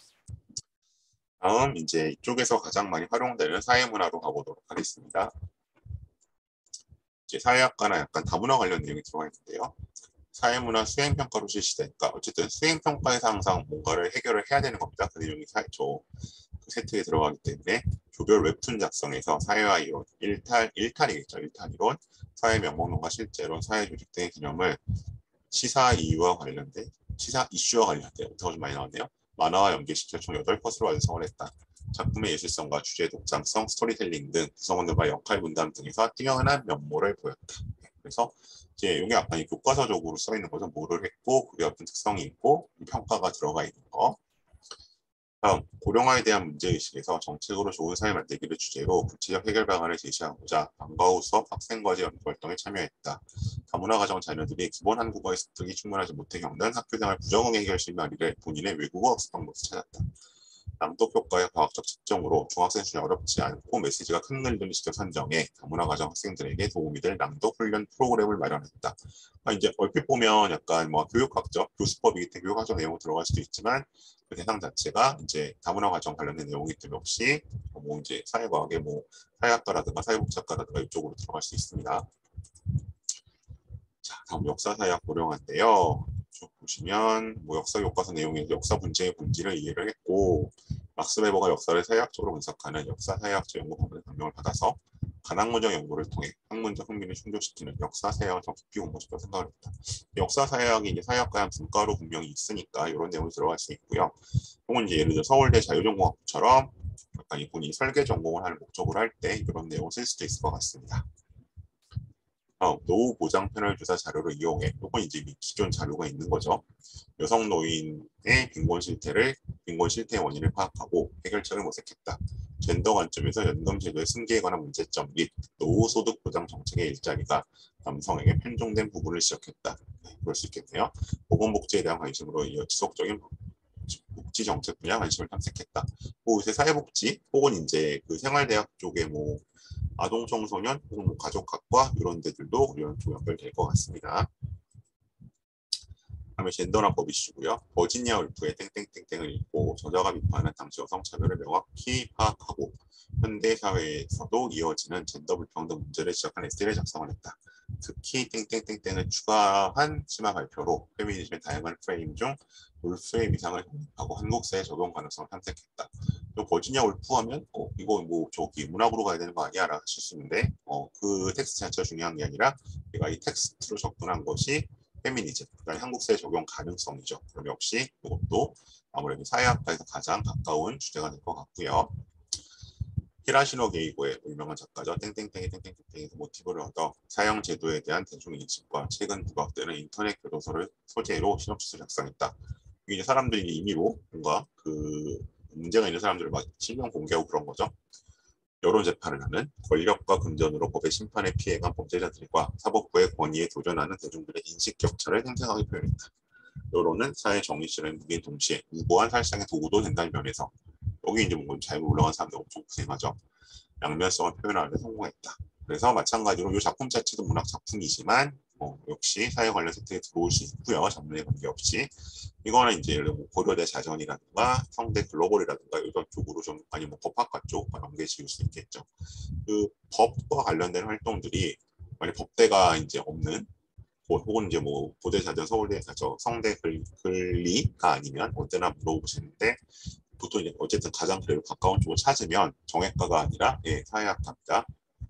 A: 다음 이제 이쪽에서 가장 많이 활용되는 사회문화로 가보도록 하겠습니다. 이제 사회학과나 약간 다문화 관련 내용이 들어가 있는데요. 사회문화 수행평가로 실시되니까 어쨌든 수행평가에서 항상 뭔가를 해결을 해야 되는 겁니다. 그 내용이 사, 저 그 세트에 들어가기 때문에 조별 웹툰 작성에서 사회화 이론, 일탈, 일탈이겠죠. 일탈 이론, 사회 명목론과 실제론, 사회 조직 등의 개념을 시사 이유와 관련된, 시사 이슈와 관련된 오타가 좀 많이 나왔네요. 만화와 연계시켜 총 여덟 컷으로 완성을 했다. 작품의 예술성과 주제 독창성, 스토리텔링 등 구성원들과 역할 분담 등에서 뛰어난 면모를 보였다. 그래서 이제 이게 약간 교과서적으로 써 있는 거죠. 뭐를 했고 그게 어떤 특성이 있고 평가가 들어가 있는 거. 다음, 고령화에 대한 문제의식에서 정책으로 좋은 사회 만들기를 주제로 구체적 해결 방안을 제시하고자 방과 후 수업 학생과제 연구활동에 참여했다. 다문화 가정 자녀들이 기본 한국어의 습득이 충분하지 못해 겪는 학교생활 부적응 해결 실마리를 본인의 외국어 학습 방법에서 찾았다. 낭독 효과의 과학적 측정으로 중학생 중에 어렵지 않고 메시지가 큰 글들을 직접 선정해 다문화 가정 학생들에게 도움이 될 낭독 훈련 프로그램을 마련했다. 아, 이제 얼핏 보면 약간 뭐 교육학적, 교수법이기 때문에 교육학적 내용으로 들어갈 수도 있지만 그 대상 자체가 이제 다문화 가정 관련된 내용이기 때문에 혹시 뭐 이제 사회과학의 뭐 사회학과라든가 사회복지학과라든가 이쪽으로 들어갈 수 있습니다. 자, 다음 역사사회학 고령화인데요. 쭉 보시면 뭐 역사 교과서 내용이 역사 문제의 본질을 이해를 했고 막스 웨버가 역사를 사회학적으로 분석하는 역사 사회학적 연구 방법의 감명을 받아서 간학문적 연구를 통해 학문적 흥미를 충족시키는 역사 사회학을 더 깊이 공부하고 생각을 했다. 역사 사회학이 이제 사회학과의 한 분과로 분명히 있으니까 이런 내용이 들어갈 수 있고요. 혹은 이제 예를 들어 서울대 자유전공학부처럼 약간 이분이 설계 전공을 할 목적으로 할 때 이런 내용을 쓸 수도 있을 것 같습니다. 어, 노후 보장 패널 조사 자료를 이용해 혹은 이제 기존 자료가 있는 거죠. 여성 노인의 빈곤 실태를 빈곤 실태의 원인을 파악하고 해결책을 모색했다. 젠더 관점에서 연금 제도의 승계에 관한 문제점 및 노후 소득 보장 정책의 일자리가 남성에게 편중된 부분을 지적했다. 네, 그럴 수 있겠네요. 보건복지에 대한 관심으로 이어 지속적인 복지 정책 분야 관심을 탐색했다. 뭐 요새 사회복지 혹은 이제 그 생활대학 쪽에 뭐 아동 청소년 혹은 뭐 가족학과 이런 데들도 이런 쪽 연결될 것 같습니다. 다음에 젠더나 법 이슈고요. 버지니아 울프의 땡땡땡땡을 읽고 저자가 비판하는 당시 여성 차별을 명확히 파악하고 현대 사회에서도 이어지는 젠더 불평등 문제를 지적한 에세이를 작성을 했다. 특히 땡땡땡땡을 추가한 심화 발표로 페미니즘의 다양한 프레임 중 울프의 위상을 독립하고 한국사회 적용 가능성을 탐색했다. 또 버지니아 울프 하면 어, 이거 뭐 저기 문학으로 가야 되는 거 아니야? 라고 하실 수 있는데 어, 그 텍스트 자체가 중요한 게 아니라 내가 이 텍스트로 접근한 것이 페미니즘, 그러니까 한국사회 적용 가능성이죠. 그럼 역시 이것도 아무래도 사회학과에서 가장 가까운 주제가 될 것 같고요. 히라시노 게이고의 유명한 작가죠. 땡땡땡이 땡땡땡땡에서 모티브를 얻어 사형 제도에 대한 대중인식과 최근 부각되는 인터넷 교도소를 소재로 시놉시스를 작성했다. 이게 사람들이 임의로 뭔가 그 문제가 있는 사람들을 막 실명 공개하고 그런 거죠. 여론 재판을 하는 권력과 금전으로 법의 심판에 피해간 범죄자들과 사법부의 권위에 도전하는 대중들의 인식 격차를 생생하게 표현했다. 여론은 사회 정의 실현에 무게인 동시에 무고한 살상의 도구도 된다는 면에서 여기 이제 뭔가 잘못 올라간 사람들 엄청 고생하죠. 양면성을 표현하는 데 성공했다. 그래서 마찬가지로 이 작품 자체도 문학 작품이지만 어, 역시 사회 관련 세트에 들어올 수 있고요. 장르에 관계없이. 이거는 이제 예를 들어 뭐 고려대 자전이라든가 성대 글로벌이라든가 이런 쪽으로 좀 아니면 뭐 법학과 쪽 연계 지을 수 있겠죠. 그 법과 관련된 활동들이 만약 법대가 이제 없는 혹은 이제 뭐 고대사전 서울대 저 성대 글, 글리가 아니면 언제나 물어보시는데 보통 이제 어쨌든 가장 그래도 가까운 쪽을 찾으면 정외과가 아니라 예, 사회학과입니다.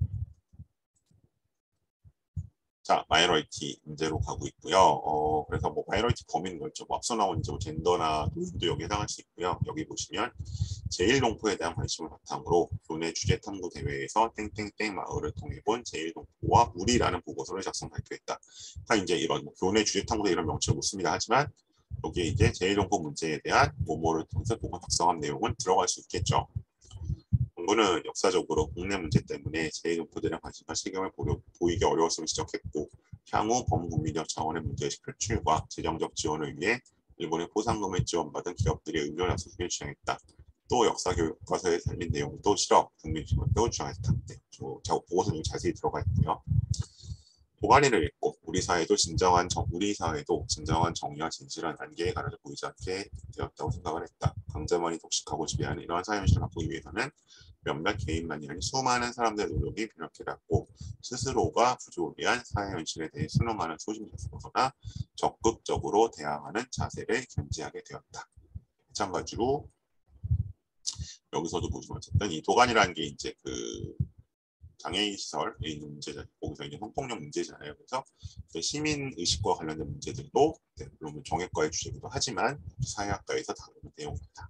A: 자, 마이너리티 문제로 가고 있고요. 어, 그래서 뭐 마이너리티 범위는 넓죠. 뭐 앞서 나온 이제 뭐 젠더나 노인도 여기 해당할 수 있고요. 여기 보시면 제일동포에 대한 관심을 바탕으로 교내 주제 탐구 대회에서 땡땡땡 마을을 통해 본 제일동포와 우리라는 보고서를 작성 발표했다. 다 이제 이런 뭐 교내 주제 탐구 이런 명칭을 못 씁니다. 하지만 여기에 이제 제일동포 문제에 대한 모모를 통해서 보고 작성한 내용은 들어갈 수 있겠죠. 정부는 역사적으로 국내 문제 때문에 제일동포들의 관심과 실경을 보이기 어려웠음을 지적했고 향후 범국민적 차원의 문제의식 표출과 재정적 지원을 위해 일본의 포상금을 지원받은 기업들의 의료 약속을 주장했다. 또 역사교과서에 달린 내용도 실어 국민주권도 주장했다. 네, 저 보고서는 자세히 들어가 있고요. 도가니를 읽고 우리 사회도 진정한 정, 우리 사회도 진정한 정의와 진실한 안개에 가려져 보이지 않게 되었다고 생각을 했다. 강제만이 독식하고 지배하는 이러한 사회 현실을 바꾸기 위해서는 몇몇 개인만이 아닌 수많은 사람들의 노력이 필요했고 스스로가 부조리한 사회 현실에 대해 순응하는 소심에서 벗어나 적극적으로 대항하는 자세를 견지하게 되었다. 마찬가지로 여기서도 보시면 어쨌든 이 도가니라는 게 이제 그 장애인 시설에 있는 문제잖아요. 거기서 이제 성폭력 문제잖아요. 그래서 시민 의식과 관련된 문제들도 네, 물론 정외과의 주제이기도 하지만 사회학과에서 다루는 내용입니다.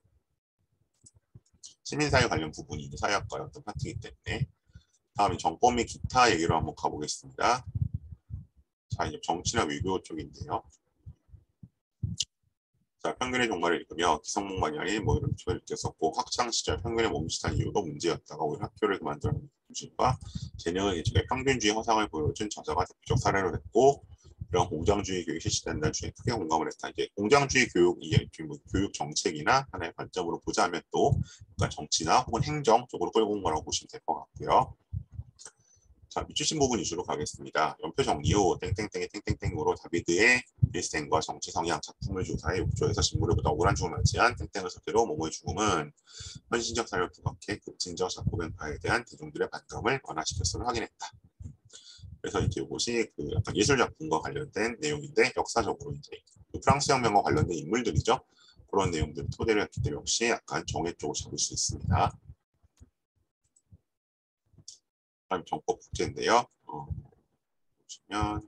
A: 시민사회 관련 부분이 이제 사회학과의 어떤 파트이기 때문에 다음에 정법 및 기타 얘기로 한번 가보겠습니다. 자, 이제 정치나 외교 쪽인데요. 자, 편견의 종말을 읽으며 기성목만이 아닌 뭐 이런 표현을 느꼈었고 학창 시절 편견에 멈칫한 이유도 문제였다가 오히려 학교를 그만두는 중심과 재능을 예측해 평균주의 허상을 보여준 저자가 대표적 사례로 됐고 이런 공장주의 교육이 실시된다는 주에 크게 공감을 했다. 이제 공장주의 교육, 이게 뭐 교육 정책이나 하나의 관점으로 보자면 또 그러니까 정치나 혹은 행정 쪽으로 끌고 온 거라고 보시면 될 것 같고요. 자, 밑주신 부분 위주로 가겠습니다. 연표 정리 후 땡땡땡의 땡땡땡으로 다비드의 일생과 정치 성향 작품을 조사해 욕조에서 식물을 보다 억울한 죽음을 맞이한 땡땡을 소재로 모모의 죽음은 헌신적 사료를 부각해 급진적 작품의 바에 대한 대중들의 반감을 완화시켰음을 확인했다. 그래서 이제 이것이 그 약간 예술 작품과 관련된 내용인데 역사적으로 이제 그 프랑스 혁명과 관련된 인물들이죠. 그런 내용들을 토대로 했기 때문에 역시 약간 정의 쪽을 잡을 수 있습니다. 다음 정법 국제인데요. 어, 보시면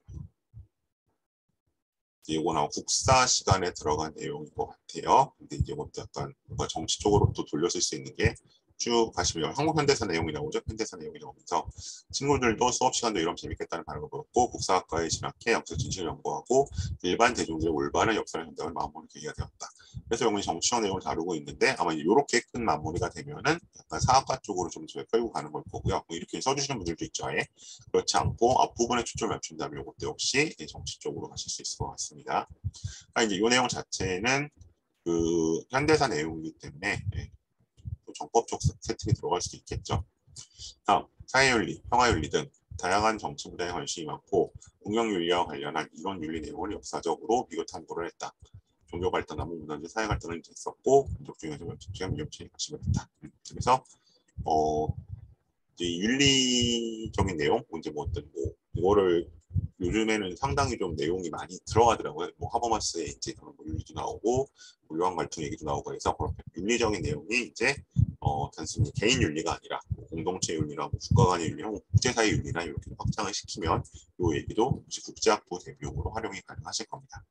A: 이거 나온 국사 시간에 들어간 내용인 것 같아요. 근데 이제 뭐 약간 뭔가 정치 쪽으로 또 돌렸을 수 있는 게 쭉 가시면 한국 현대사 내용이 나오죠. 현대사 내용이 나오면서 친구들도 수업 시간도 이러면 재밌겠다는 반응을 보였고 국사학과에 진학해 역사 진실을 연구하고 일반 대중들의 올바른 역사를 전달을 마무리 계기가 되었다. 그래서 영문이 정치적 내용을 다루고 있는데 아마 이렇게 큰 마무리가 되면은 약간 사학과 쪽으로 좀 저희 끌고 가는 걸 거고요. 뭐 이렇게 써주시는 분들도 있죠. 아예. 그렇지 않고 앞부분에 초점을 맞춘다면 이것도 역시 정치 쪽으로 가실 수 있을 것 같습니다. 아, 이제 이 내용 자체는 그 현대사 내용이기 때문에 네, 정법적 세팅이 들어갈 수도 있겠죠. 다음, 사회윤리, 평화윤리 등 다양한 정치 분야에 관심이 많고 공영윤리와 관련한 이론 윤리 내용을 역사적으로 비교 탐구를 했다. 종교 갈등, 남북 문화재, 사회 갈등을 있었고 민족 중에서 면책시간 위험체에 관심을 했다. 그래서 어 이제 윤리적인 내용, 이제 뭐 어떤 뭐 이거를 요즘에는 상당히 좀 내용이 많이 들어가더라고요. 뭐 하버마스의 이제 그런 뭐 윤리도 나오고 물류왕 갈등 얘기도 나오고 해서 그렇게 윤리적인 내용이 이제 어 단순히 개인 윤리가 아니라 뭐 공동체 윤리나 뭐 국가 간의 윤리나 뭐 국제사회 윤리나 이렇게 확장을 시키면 이 얘기도 혹시 국제학부 대비용으로 활용이 가능하실 겁니다.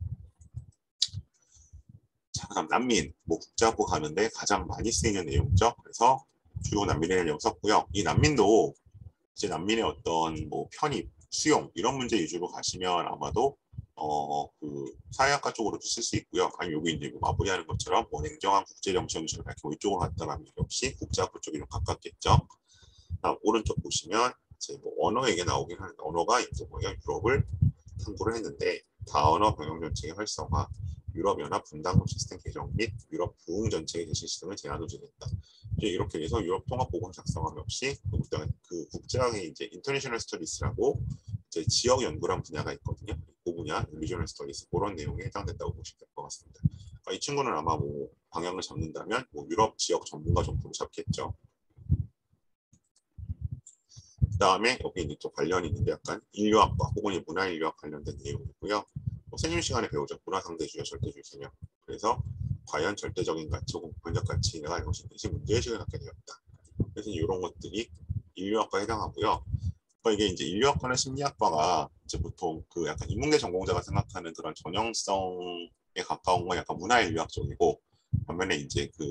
A: 자, 그다음 난민, 뭐 국제학부 가는데 가장 많이 쓰이는 내용이죠. 그래서 주요 난민에 대한 내용 썼고요. 이 난민도 이제 난민의 어떤 뭐 편입, 수용 이런 문제 위주로 가시면 아마도 어 그 사회학과 쪽으로도 쓸 수 있고요. 아니 여기 이제 뭐 마무리하는 것처럼 뭐 냉정한 국제정치 현실을 밝히고 이쪽으로 갔다라면 역시 국제학부 쪽이 좀 가깝겠죠. 다음 오른쪽 보시면 이제 뭐 언어 얘기 나오긴 하는데 언어가 이제 뭐야 유럽을 탐구를 했는데 다언어 병영 정책의 활성화, 유럽연합 분담금 시스템 개정 및 유럽 부흥 정책의 개시 시스템을 제안을 주겠다. 이제 이렇게 해서 유럽 통합 보건 작성함 역시 그 국제학의 이제 인터내셔널 스터디스라고 이제 지역 연구란 분야가 있거든요. 그 분야 리저널 스터디스 그런 내용에 해당된다고 보시면 될 것 같습니다. 그러니까 이 친구는 아마 뭐 방향을 잡는다면 뭐 유럽 지역 전문가 정도로 잡겠죠. 다음에 여기 이제 또 관련이 있는데 약간 인류학과 혹은 문화인류학 관련된 내용이고요. 뭐 생일 시간에 배우죠. 문화상대주의, 절대주의 개념. 그래서 과연 절대적인 가치 혹은 보편적 가치가 무엇인지 문제의식을 갖게 되었다. 그래서 이런 것들이 인류학과에 해당하고요. 그러니까 이게 이제 인류학과나 심리학과가 이제 보통 그 약간 인문계 전공자가 생각하는 그런 전형성에 가까운 건 약간 문화인류학 쪽이고, 반면에 이제 그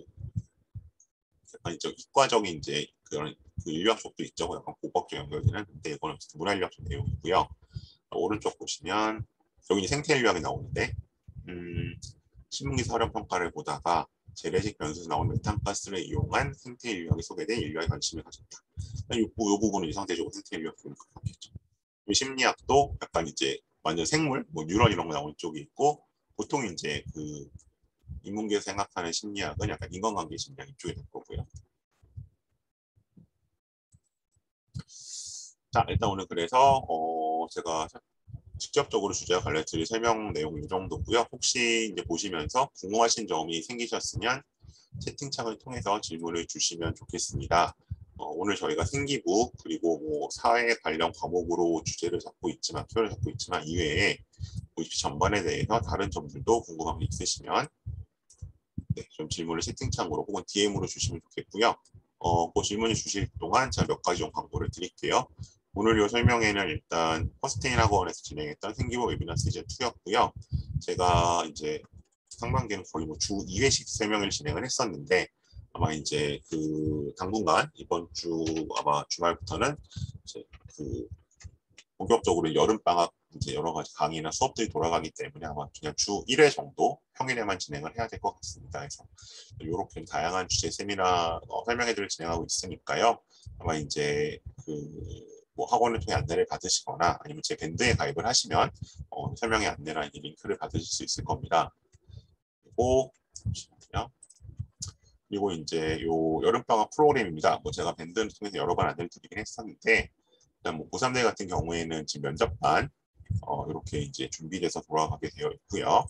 A: 약간 이제 이과적인 이제 그런 그 인류학 쪽도 있죠. 약간 고법적 연결되는. 근데 이거는 문화인류학 쪽 내용이고요. 오른쪽 보시면 여기 생태인류학이 나오는데, 음, 신문기 사령평가를 보다가 재래식 변수에서 나온 메탄가스를 이용한 생태인류학이 소개된 인류학에 관심을 가졌다. 이, 이 부분은 상대적으로 생태인류학 쪽으로 가깝겠죠. 심리학도 약간 이제 완전 생물, 뭐 뉴런 이런 거 나오는 쪽이 있고, 보통 이제 그 인문계에서 생각하는 심리학은 약간 인간관계 심리학 이쪽이 될 거고요. 자, 일단 오늘 그래서 어 제가 직접적으로 주제와 관련 드릴 설명 내용 이 정도고요. 혹시 이제 보시면서 궁금하신 점이 생기셨으면 채팅창을 통해서 질문을 주시면 좋겠습니다. 어, 오늘 저희가 생기부 그리고 뭐 사회 관련 과목으로 주제를 잡고 있지만 표현을 잡고 있지만 이외에 오이씨 전반에 대해서 다른 점들도 궁금한 게 있으시면 네, 좀 질문을 채팅창으로 혹은 디엠으로 주시면 좋겠고요. 어, 그 질문을 주실 동안 제가 몇 가지 좀 광고를 드릴게요. 오늘 이 설명회는 일단 퍼스트인 학원에서 진행했던 생기부 웨비너 시즌 이였고요. 제가 이제 상반기는 거의 뭐 주 이 회씩 설명을 진행을 했었는데 아마 이제 그 당분간 이번 주 아마 주말부터는 이제 그 본격적으로 여름방학 이제 여러 가지 강의나 수업들이 돌아가기 때문에 아마 그냥 주 일 회 정도 평일에만 진행을 해야 될 것 같습니다. 그래서 이렇게 다양한 주제 세미나 어, 설명회들을 진행하고 있으니까요. 아마 이제 그 뭐 학원을 통해 안내를 받으시거나 아니면 제 밴드에 가입을 하시면 어, 설명회 안내나 이 링크를 받으실 수 있을 겁니다. 그리고 잠시만요. 그리고 이제 요 여름방학 프로그램입니다. 뭐 제가 밴드를 통해서 여러 번 안내를 드리긴 했었는데 일단 뭐 고삼 대 같은 경우에는 지금 면접반 어, 이렇게 이제 준비돼서 돌아가게 되어 있고요.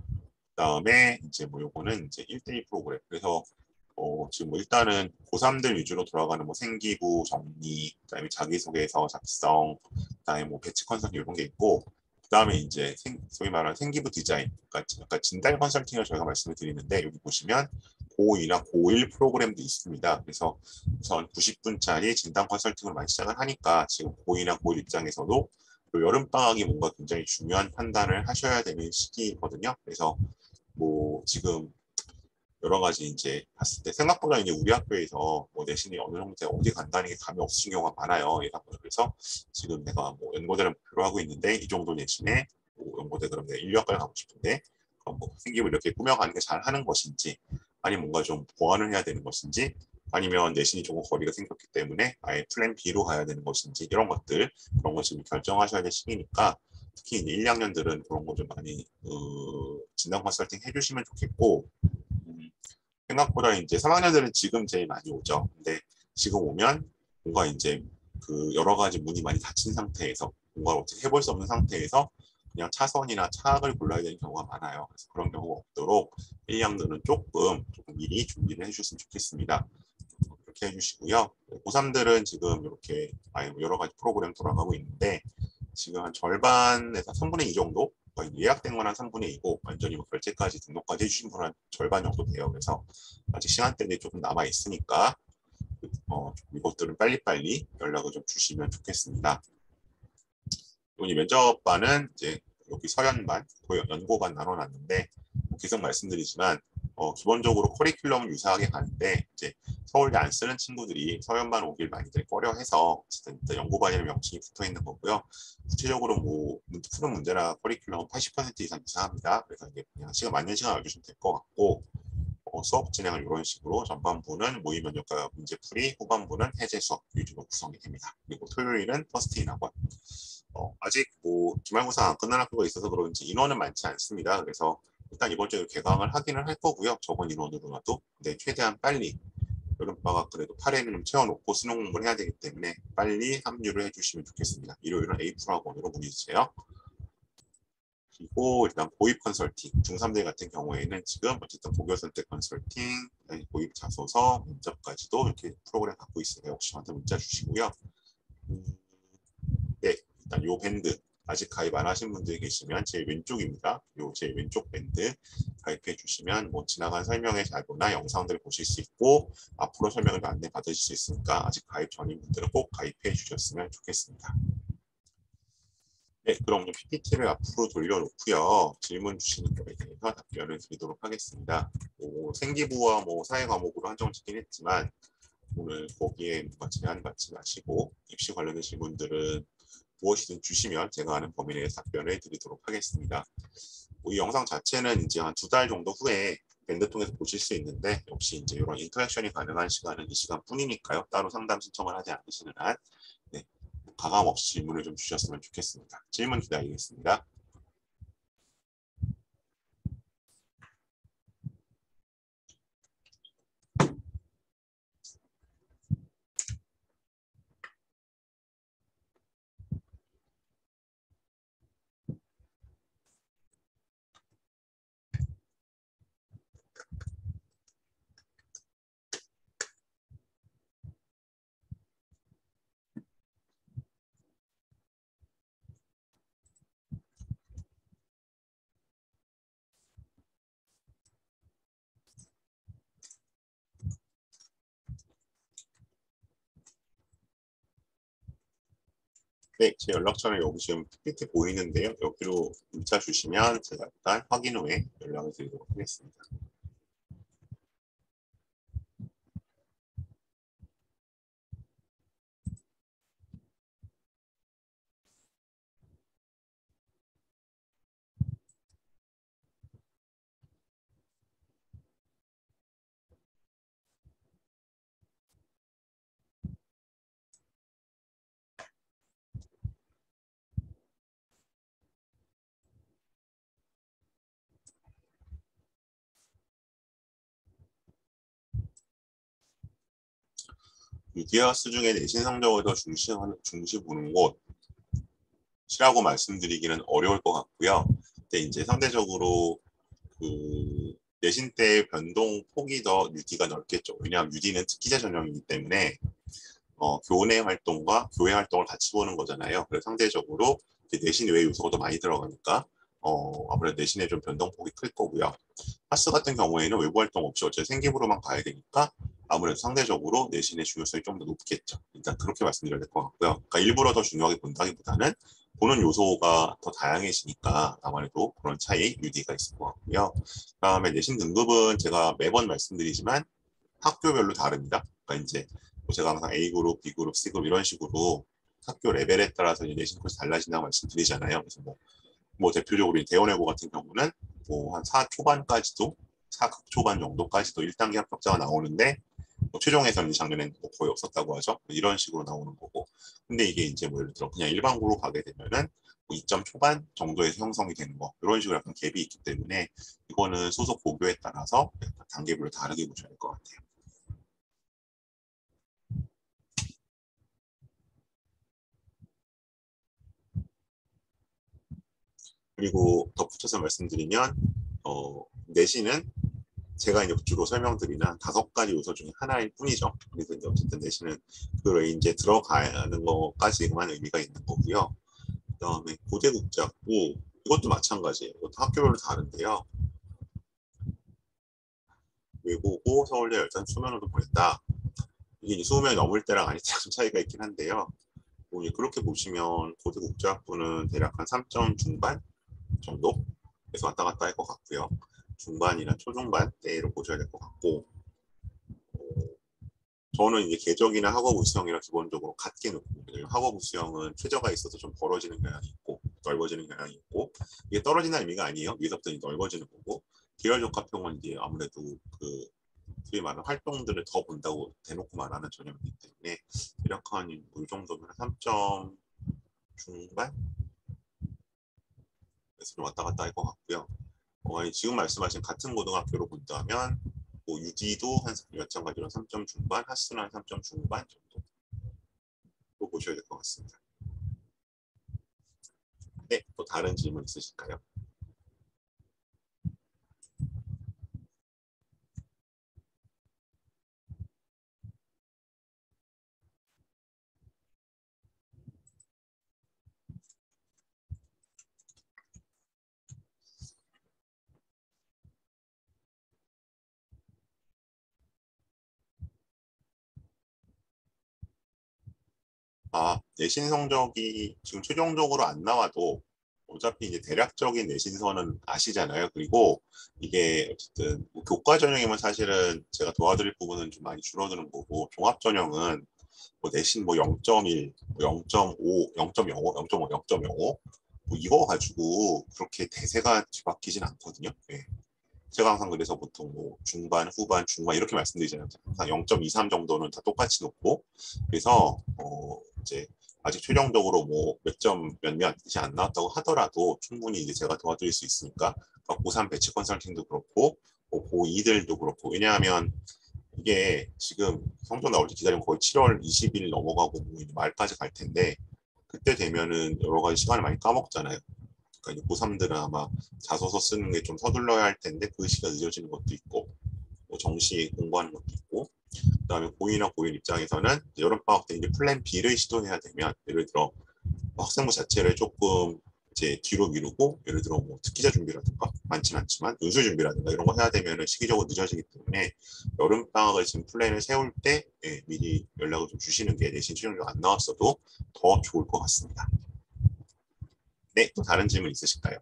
A: 그다음에 이제 뭐 요거는 이제 일 대일 프로그램. 그래서 어, 지금 뭐 일단은 고삼들 위주로 돌아가는 뭐 생기부 정리, 그다음에 자기소개서 작성, 그다음에 뭐 배치 컨설팅 이런 게 있고, 그다음에 이제 생, 소위 말하는 생기부 디자인, 그러니까, 그러니까 진단 컨설팅을 저희가 말씀을 드리는데 여기 보시면 고이나 고일 프로그램도 있습니다. 그래서 우선 구십 분짜리 진단 컨설팅을 많이 시작을 하니까 지금 고이나 고일 입장에서도 여름방학이 뭔가 굉장히 중요한 판단을 하셔야 되는 시기거든요. 그래서 뭐 지금 여러 가지 이제 봤을 때 생각보다 이제 우리 학교에서 뭐 내신이 어느 정도 어디 간다는 게 감이 없으신 경우가 많아요. 예상보다. 그래서 지금 내가 뭐 연고대를 목표로 하고 있는데 이 정도 내신에 뭐 연고대 그럼 내가 인류학과를 가고 싶은데 그럼 뭐 생기부 이렇게 꾸며가는 게 잘 하는 것인지 아니면 뭔가 좀 보완을 해야 되는 것인지 아니면 내신이 조금 거리가 생겼기 때문에 아예 플랜 B로 가야 되는 것인지 이런 것들 그런 거 지금 결정하셔야 될 시기니까 특히 이제 일, 이 학년들은 그런 거 좀 많이 어, 진단 컨설팅 해주시면 좋겠고 음, 생각보다 이제 삼 학년들은 지금 제일 많이 오죠. 근데 지금 오면 뭔가 이제 그 여러 가지 문이 많이 닫힌 상태에서 뭔가 어떻게 해볼 수 없는 상태에서 그냥 차선이나 차학을 골라야 되는 경우가 많아요. 그래서 그런 경우가 없도록 일, 이 학년은 조금, 조금 미리 준비를 해주셨으면 좋겠습니다. 이렇게 해주시고요. 고삼들은 지금 이렇게 여러 가지 프로그램 돌아가고 있는데 지금 한 절반에서 삼분의 이 정도 예약된 건 한 삼분의 이고 완전히 뭐 결제까지 등록까지 해주신 분은 한 절반 정도 돼요. 그래서 아직 시간대들이 조금 남아 있으니까 어, 이것들은 빨리빨리 연락을 좀 주시면 좋겠습니다. 이 면접반은 이제 여기 서연반, 연고반 나눠놨는데 계속 말씀드리지만 어, 기본적으로 커리큘럼은 유사하게 가는데 이제 서울대 안 쓰는 친구들이 서연반 오길 많이들 꺼려해서 어쨌든 연고반이라는 명칭이 붙어 있는 거고요. 구체적으로 뭐 푸는 문제나 커리큘럼은 팔십 퍼센트 이상 유사합니다. 그래서 이게 그냥 시간 맞는 시간 알려주시면 될 것 같고 어, 수업 진행을 이런 식으로 전반부는 모의 면접과 문제풀이, 후반부는 해제 수업 위주로 구성이 됩니다. 그리고 토요일은 퍼스트인 학원. 어, 아직 뭐 기말고사 안 끝난 학교가 있어서 그런지 인원은 많지 않습니다. 그래서 일단 이번 주에 개강을 하기는 할 거고요. 적은 인원으로라도. 네, 최대한 빨리 여름방학 그래도 팔 회는 채워놓고 수능 공부를 해야 되기 때문에 빨리 합류를 해주시면 좋겠습니다. 일요일은 에이 학원으로 문의 주세요. 그리고 일단 고입 컨설팅, 중삼들 같은 경우에는 지금 어쨌든 고교 선택 컨설팅, 고입 자소서, 면접까지도 이렇게 프로그램 갖고 있으니까 혹시 저한테 문자 주시고요. 일단 요 밴드 아직 가입 안 하신 분들이 계시면 제일 왼쪽입니다. 요 제일 왼쪽 밴드 가입해 주시면 뭐 지나간 설명의 자료나 영상들을 보실 수 있고 앞으로 설명을 안내 받으실 수 있으니까 아직 가입 전인 분들은 꼭 가입해 주셨으면 좋겠습니다. 네, 그럼 피피티를 앞으로 돌려놓고요. 질문 주시는 거에 대해서 답변을 드리도록 하겠습니다. 뭐 생기부와 뭐 사회 과목으로 한정을 짓긴 했지만 오늘 거기에 뭔가 제한 받지 마시고 입시 관련된 질문들은 무엇이든 주시면 제가 아는 범위 내에서 답변을 드리도록 하겠습니다. 이 영상 자체는 이제 한 두 달 정도 후에 밴드 통해서 보실 수 있는데 역시 이제 이런 인터랙션이 가능한 시간은 이 시간뿐이니까요. 따로 상담 신청을 하지 않으시는 한 네, 가감 없이 질문을 좀 주셨으면 좋겠습니다. 질문 기다리겠습니다. 네, 제 연락처는 여기 지금 피피티 보이는데요. 여기로 문자 주시면 제가 일단 확인 후에 연락을 드리도록 하겠습니다. 유디아 수중에 내신 성적을 더 중시, 중시 보는 곳이라고 말씀드리기는 어려울 것 같고요. 근데 이제 상대적으로 그 내신 때 변동 폭이 더 유디가 넓겠죠. 왜냐하면 유디는 특기자 전형이기 때문에 어, 교내 활동과 교회 활동을 같이 보는 거잖아요. 그래서 상대적으로 내신 외 요소가 더 많이 들어가니까 어, 아무래도 내신의 좀 변동폭이 클 거고요. 하스 같은 경우에는 외부 활동 없이 어차피 생기부로만 가야 되니까 아무래도 상대적으로 내신의 중요성이 좀 더 높겠죠. 일단 그렇게 말씀드려야 될 것 같고요. 그러니까 일부러 더 중요하게 본다기보다는 보는 요소가 더 다양해지니까 아무래도 그런 차이, 유디가 있을 것 같고요. 그다음에 내신 등급은 제가 매번 말씀드리지만 학교별로 다릅니다. 그러니까 이제 뭐 제가 항상 A그룹, B그룹, C그룹 이런 식으로 학교 레벨에 따라서 내신 코र्스 달라진다고 말씀드리잖아요. 그래서 뭐, 뭐 대표적으로 대원외고 같은 경우는 뭐 한 사 초반까지도 사 초반 정도까지도 일 단계 합격자가 나오는데 뭐 최종에서는 작년에는 뭐 거의 없었다고 하죠. 이런 식으로 나오는 거고. 근데 이게 이제 뭐 예를 들어 그냥 일반고로 가게 되면은 뭐 이 점 초반 정도에서 형성이 되는 거 이런 식으로 약간 갭이 있기 때문에 이거는 소속 고교에 따라서 단계별로 다르게 보셔야 될 것 같아요. 그리고 덧붙여서 말씀드리면 어, 내신은 제가 이제 주로 설명드리는 다섯 가지 요소 중에 하나일 뿐이죠. 그래서 이제 어쨌든 내신은 그걸 이제 들어가는 것까지만 의미가 있는 거고요. 그다음에 고대국제학부 이것도 마찬가지예요. 이것도 학교별로 다른데요. 외고고 서울대 열산 수면으로 보냈다. 이게 이제 이십 명이 넘을 때랑 아닐 때랑 좀 차이가 있긴 한데요. 뭐 그렇게 보시면 고대국제학부는 대략 한 삼 점 중반 정도에서 왔다 갔다 할 것 같고요. 중반이나 초중반 때로 보셔야 될 것 같고 어, 저는 이제 계적이나 학업 수형이랑 기본적으로 같게 놓고 학업 수형은 최저가 있어서 좀 벌어지는 경향이 있고 넓어지는 경향이 있고 이게 떨어진다는 의미가 아니에요. 위에서부터 넓어지는 거고 계열 적합형은 이제 아무래도 그 소위 말하는 활동들을 더 본다고 대놓고 말하는 전형이기 때문에 대략 한이 정도면 삼 점 중반 에서 좀 왔다 갔다 할 것 같고요. 어, 지금 말씀하신 같은 고등학교로 본다면 뭐 유디도 한 마찬가지로 삼 점 중반, 하스는 한 삼 점 중반 정도로 보셔야 될 것 같습니다. 네, 또 다른 질문 있으실까요? 내신 성적이 지금 최종적으로 안 나와도 어차피 이제 대략적인 내신서는 아시잖아요. 그리고 이게 어쨌든 뭐 교과 전형이면 사실은 제가 도와드릴 부분은 좀 많이 줄어드는 거고, 종합 전형은 뭐 내신 뭐 영 점 일, 뭐 영 점 오, 영 점 영오, 영 점 오, 영 점 영오 뭐 이거 가지고 그렇게 대세가 뒤바뀌진 않거든요. 네. 제가 항상 그래서 보통 뭐 중반, 후반, 중반 이렇게 말씀드리잖아요. 항상 영 점 이삼 정도는 다 똑같이 놓고, 그래서 어 이제 아직 최종적으로 뭐 몇 점 몇몇이 안 나왔다고 하더라도 충분히 이제 제가 도와드릴 수 있으니까, 그러니까 고삼 배치 컨설팅도 그렇고 뭐 고이들도 그렇고. 왜냐하면 이게 지금 성적 나올 때 기다리면 거의 칠월 이십일 넘어가고 뭐 이제 말까지 갈 텐데, 그때 되면은 여러 가지 시간을 많이 까먹잖아요. 그러니까 이제 고삼들은 아마 자소서 쓰는 게 좀 서둘러야 할 텐데 그 시간 늦어지는 것도 있고, 뭐 정시 공부하는 것도 있고, 그다음에 고이나 고일 입장에서는 여름방학 때 이제 플랜 B를 시도해야 되면, 예를 들어 학생부 자체를 조금 이제 뒤로 미루고, 예를 들어 뭐 특기자 준비라든가 많진 않지만 연수 준비라든가 이런 거 해야 되면 시기적으로 늦어지기 때문에, 여름방학을 지금 플랜을 세울 때 예, 미리 연락을 좀 주시는 게 내신 최종적 안 나왔어도 더 좋을 것 같습니다. 네, 또 다른 질문 있으실까요?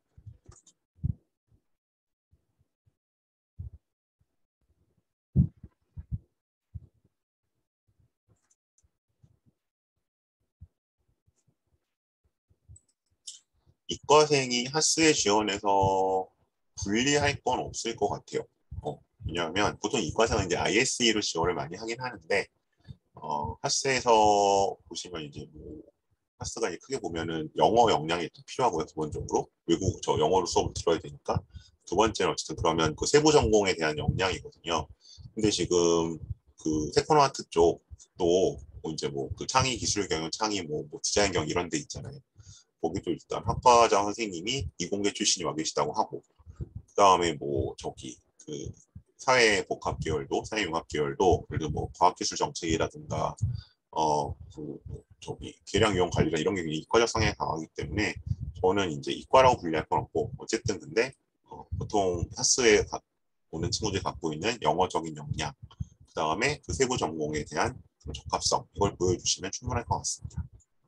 A: 이과생이 하스에 지원해서 불리할 건 없을 것 같아요. 어, 왜냐하면 보통 이과생은 이제 아이에스이로 지원을 많이 하긴 하는데, 어, 하스에서 보시면 이제 뭐 하스가 이제 크게 보면은 영어 역량이 또 필요하고요. 기본적으로 외국 저 영어로 수업을 들어야 되니까. 두 번째는 어쨌든 그러면 그 세부 전공에 대한 역량이거든요. 근데 지금 그 테크노 아트 쪽도 뭐 이제 뭐 그 창의 기술 경영, 창의 뭐, 뭐 디자인 경영 이런 데 있잖아요. 거기도 일단 학과장 선생님이 이공계 출신이 와 계시다고 하고, 그 다음에 뭐 저기 그 사회복합 계열도, 사회융합 계열도, 그래도 뭐 과학기술 정책이라든가 어그 뭐 저기 계량 이용 관리라 이런 게 이과적 성향이 강하기 때문에 저는 이제 이과라고 분류할 건 없고, 어쨌든 근데 어, 보통 하스에 가, 오는 친구들이 갖고 있는 영어적인 역량, 그 다음에 그 세부 전공에 대한 적합성, 이걸 보여주시면 충분할 것 같습니다.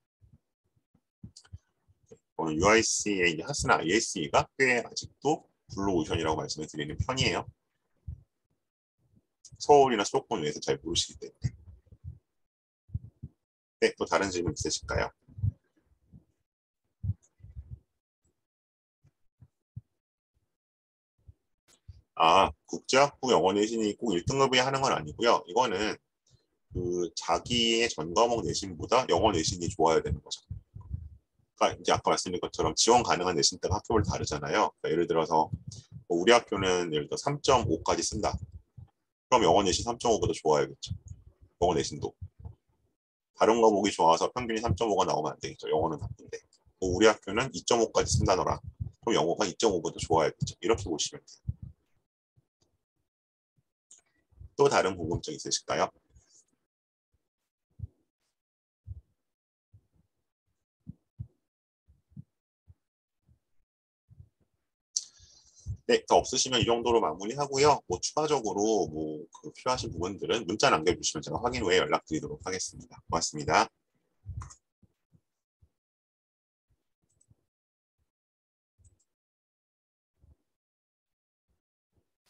A: 저는 유아이씨의 이제 하스나 아이에스이가 꽤 아직도 블루 오션이라고 말씀을 드리는 편이에요. 서울이나 수도권 외에서 잘 모르시기 때문에. 네, 또 다른 질문 있으실까요? 아, 국제학부 영어 내신이 꼭 일 등급이야 하는 건 아니고요. 이거는 그 자기의 전 과목 내신보다 영어 내신이 좋아야 되는 거죠. 그러니까 이제 아까 말씀드린 것처럼 지원 가능한 내신대가 학교별 다르잖아요. 그러니까 예를 들어서 뭐 우리 학교는 예를 들어 삼 점 오까지 쓴다. 그럼 영어 내신 삼 점 오보다 좋아야겠죠. 영어 내신도. 다른 과목이 좋아서 평균이 삼 점 오가 나오면 안 되겠죠. 영어는 나쁜데. 뭐 우리 학교는 이 점 오까지 쓴다더라. 그럼 영어가 이 점 오보다 좋아야겠죠. 이렇게 보시면 돼요. 또 다른 궁금증 있으실까요? 네, 더 없으시면 이 정도로 마무리하고요. 뭐 추가적으로 뭐그 필요하신 부분들은 문자 남겨주시면 제가 확인 후에 연락드리도록 하겠습니다. 고맙습니다.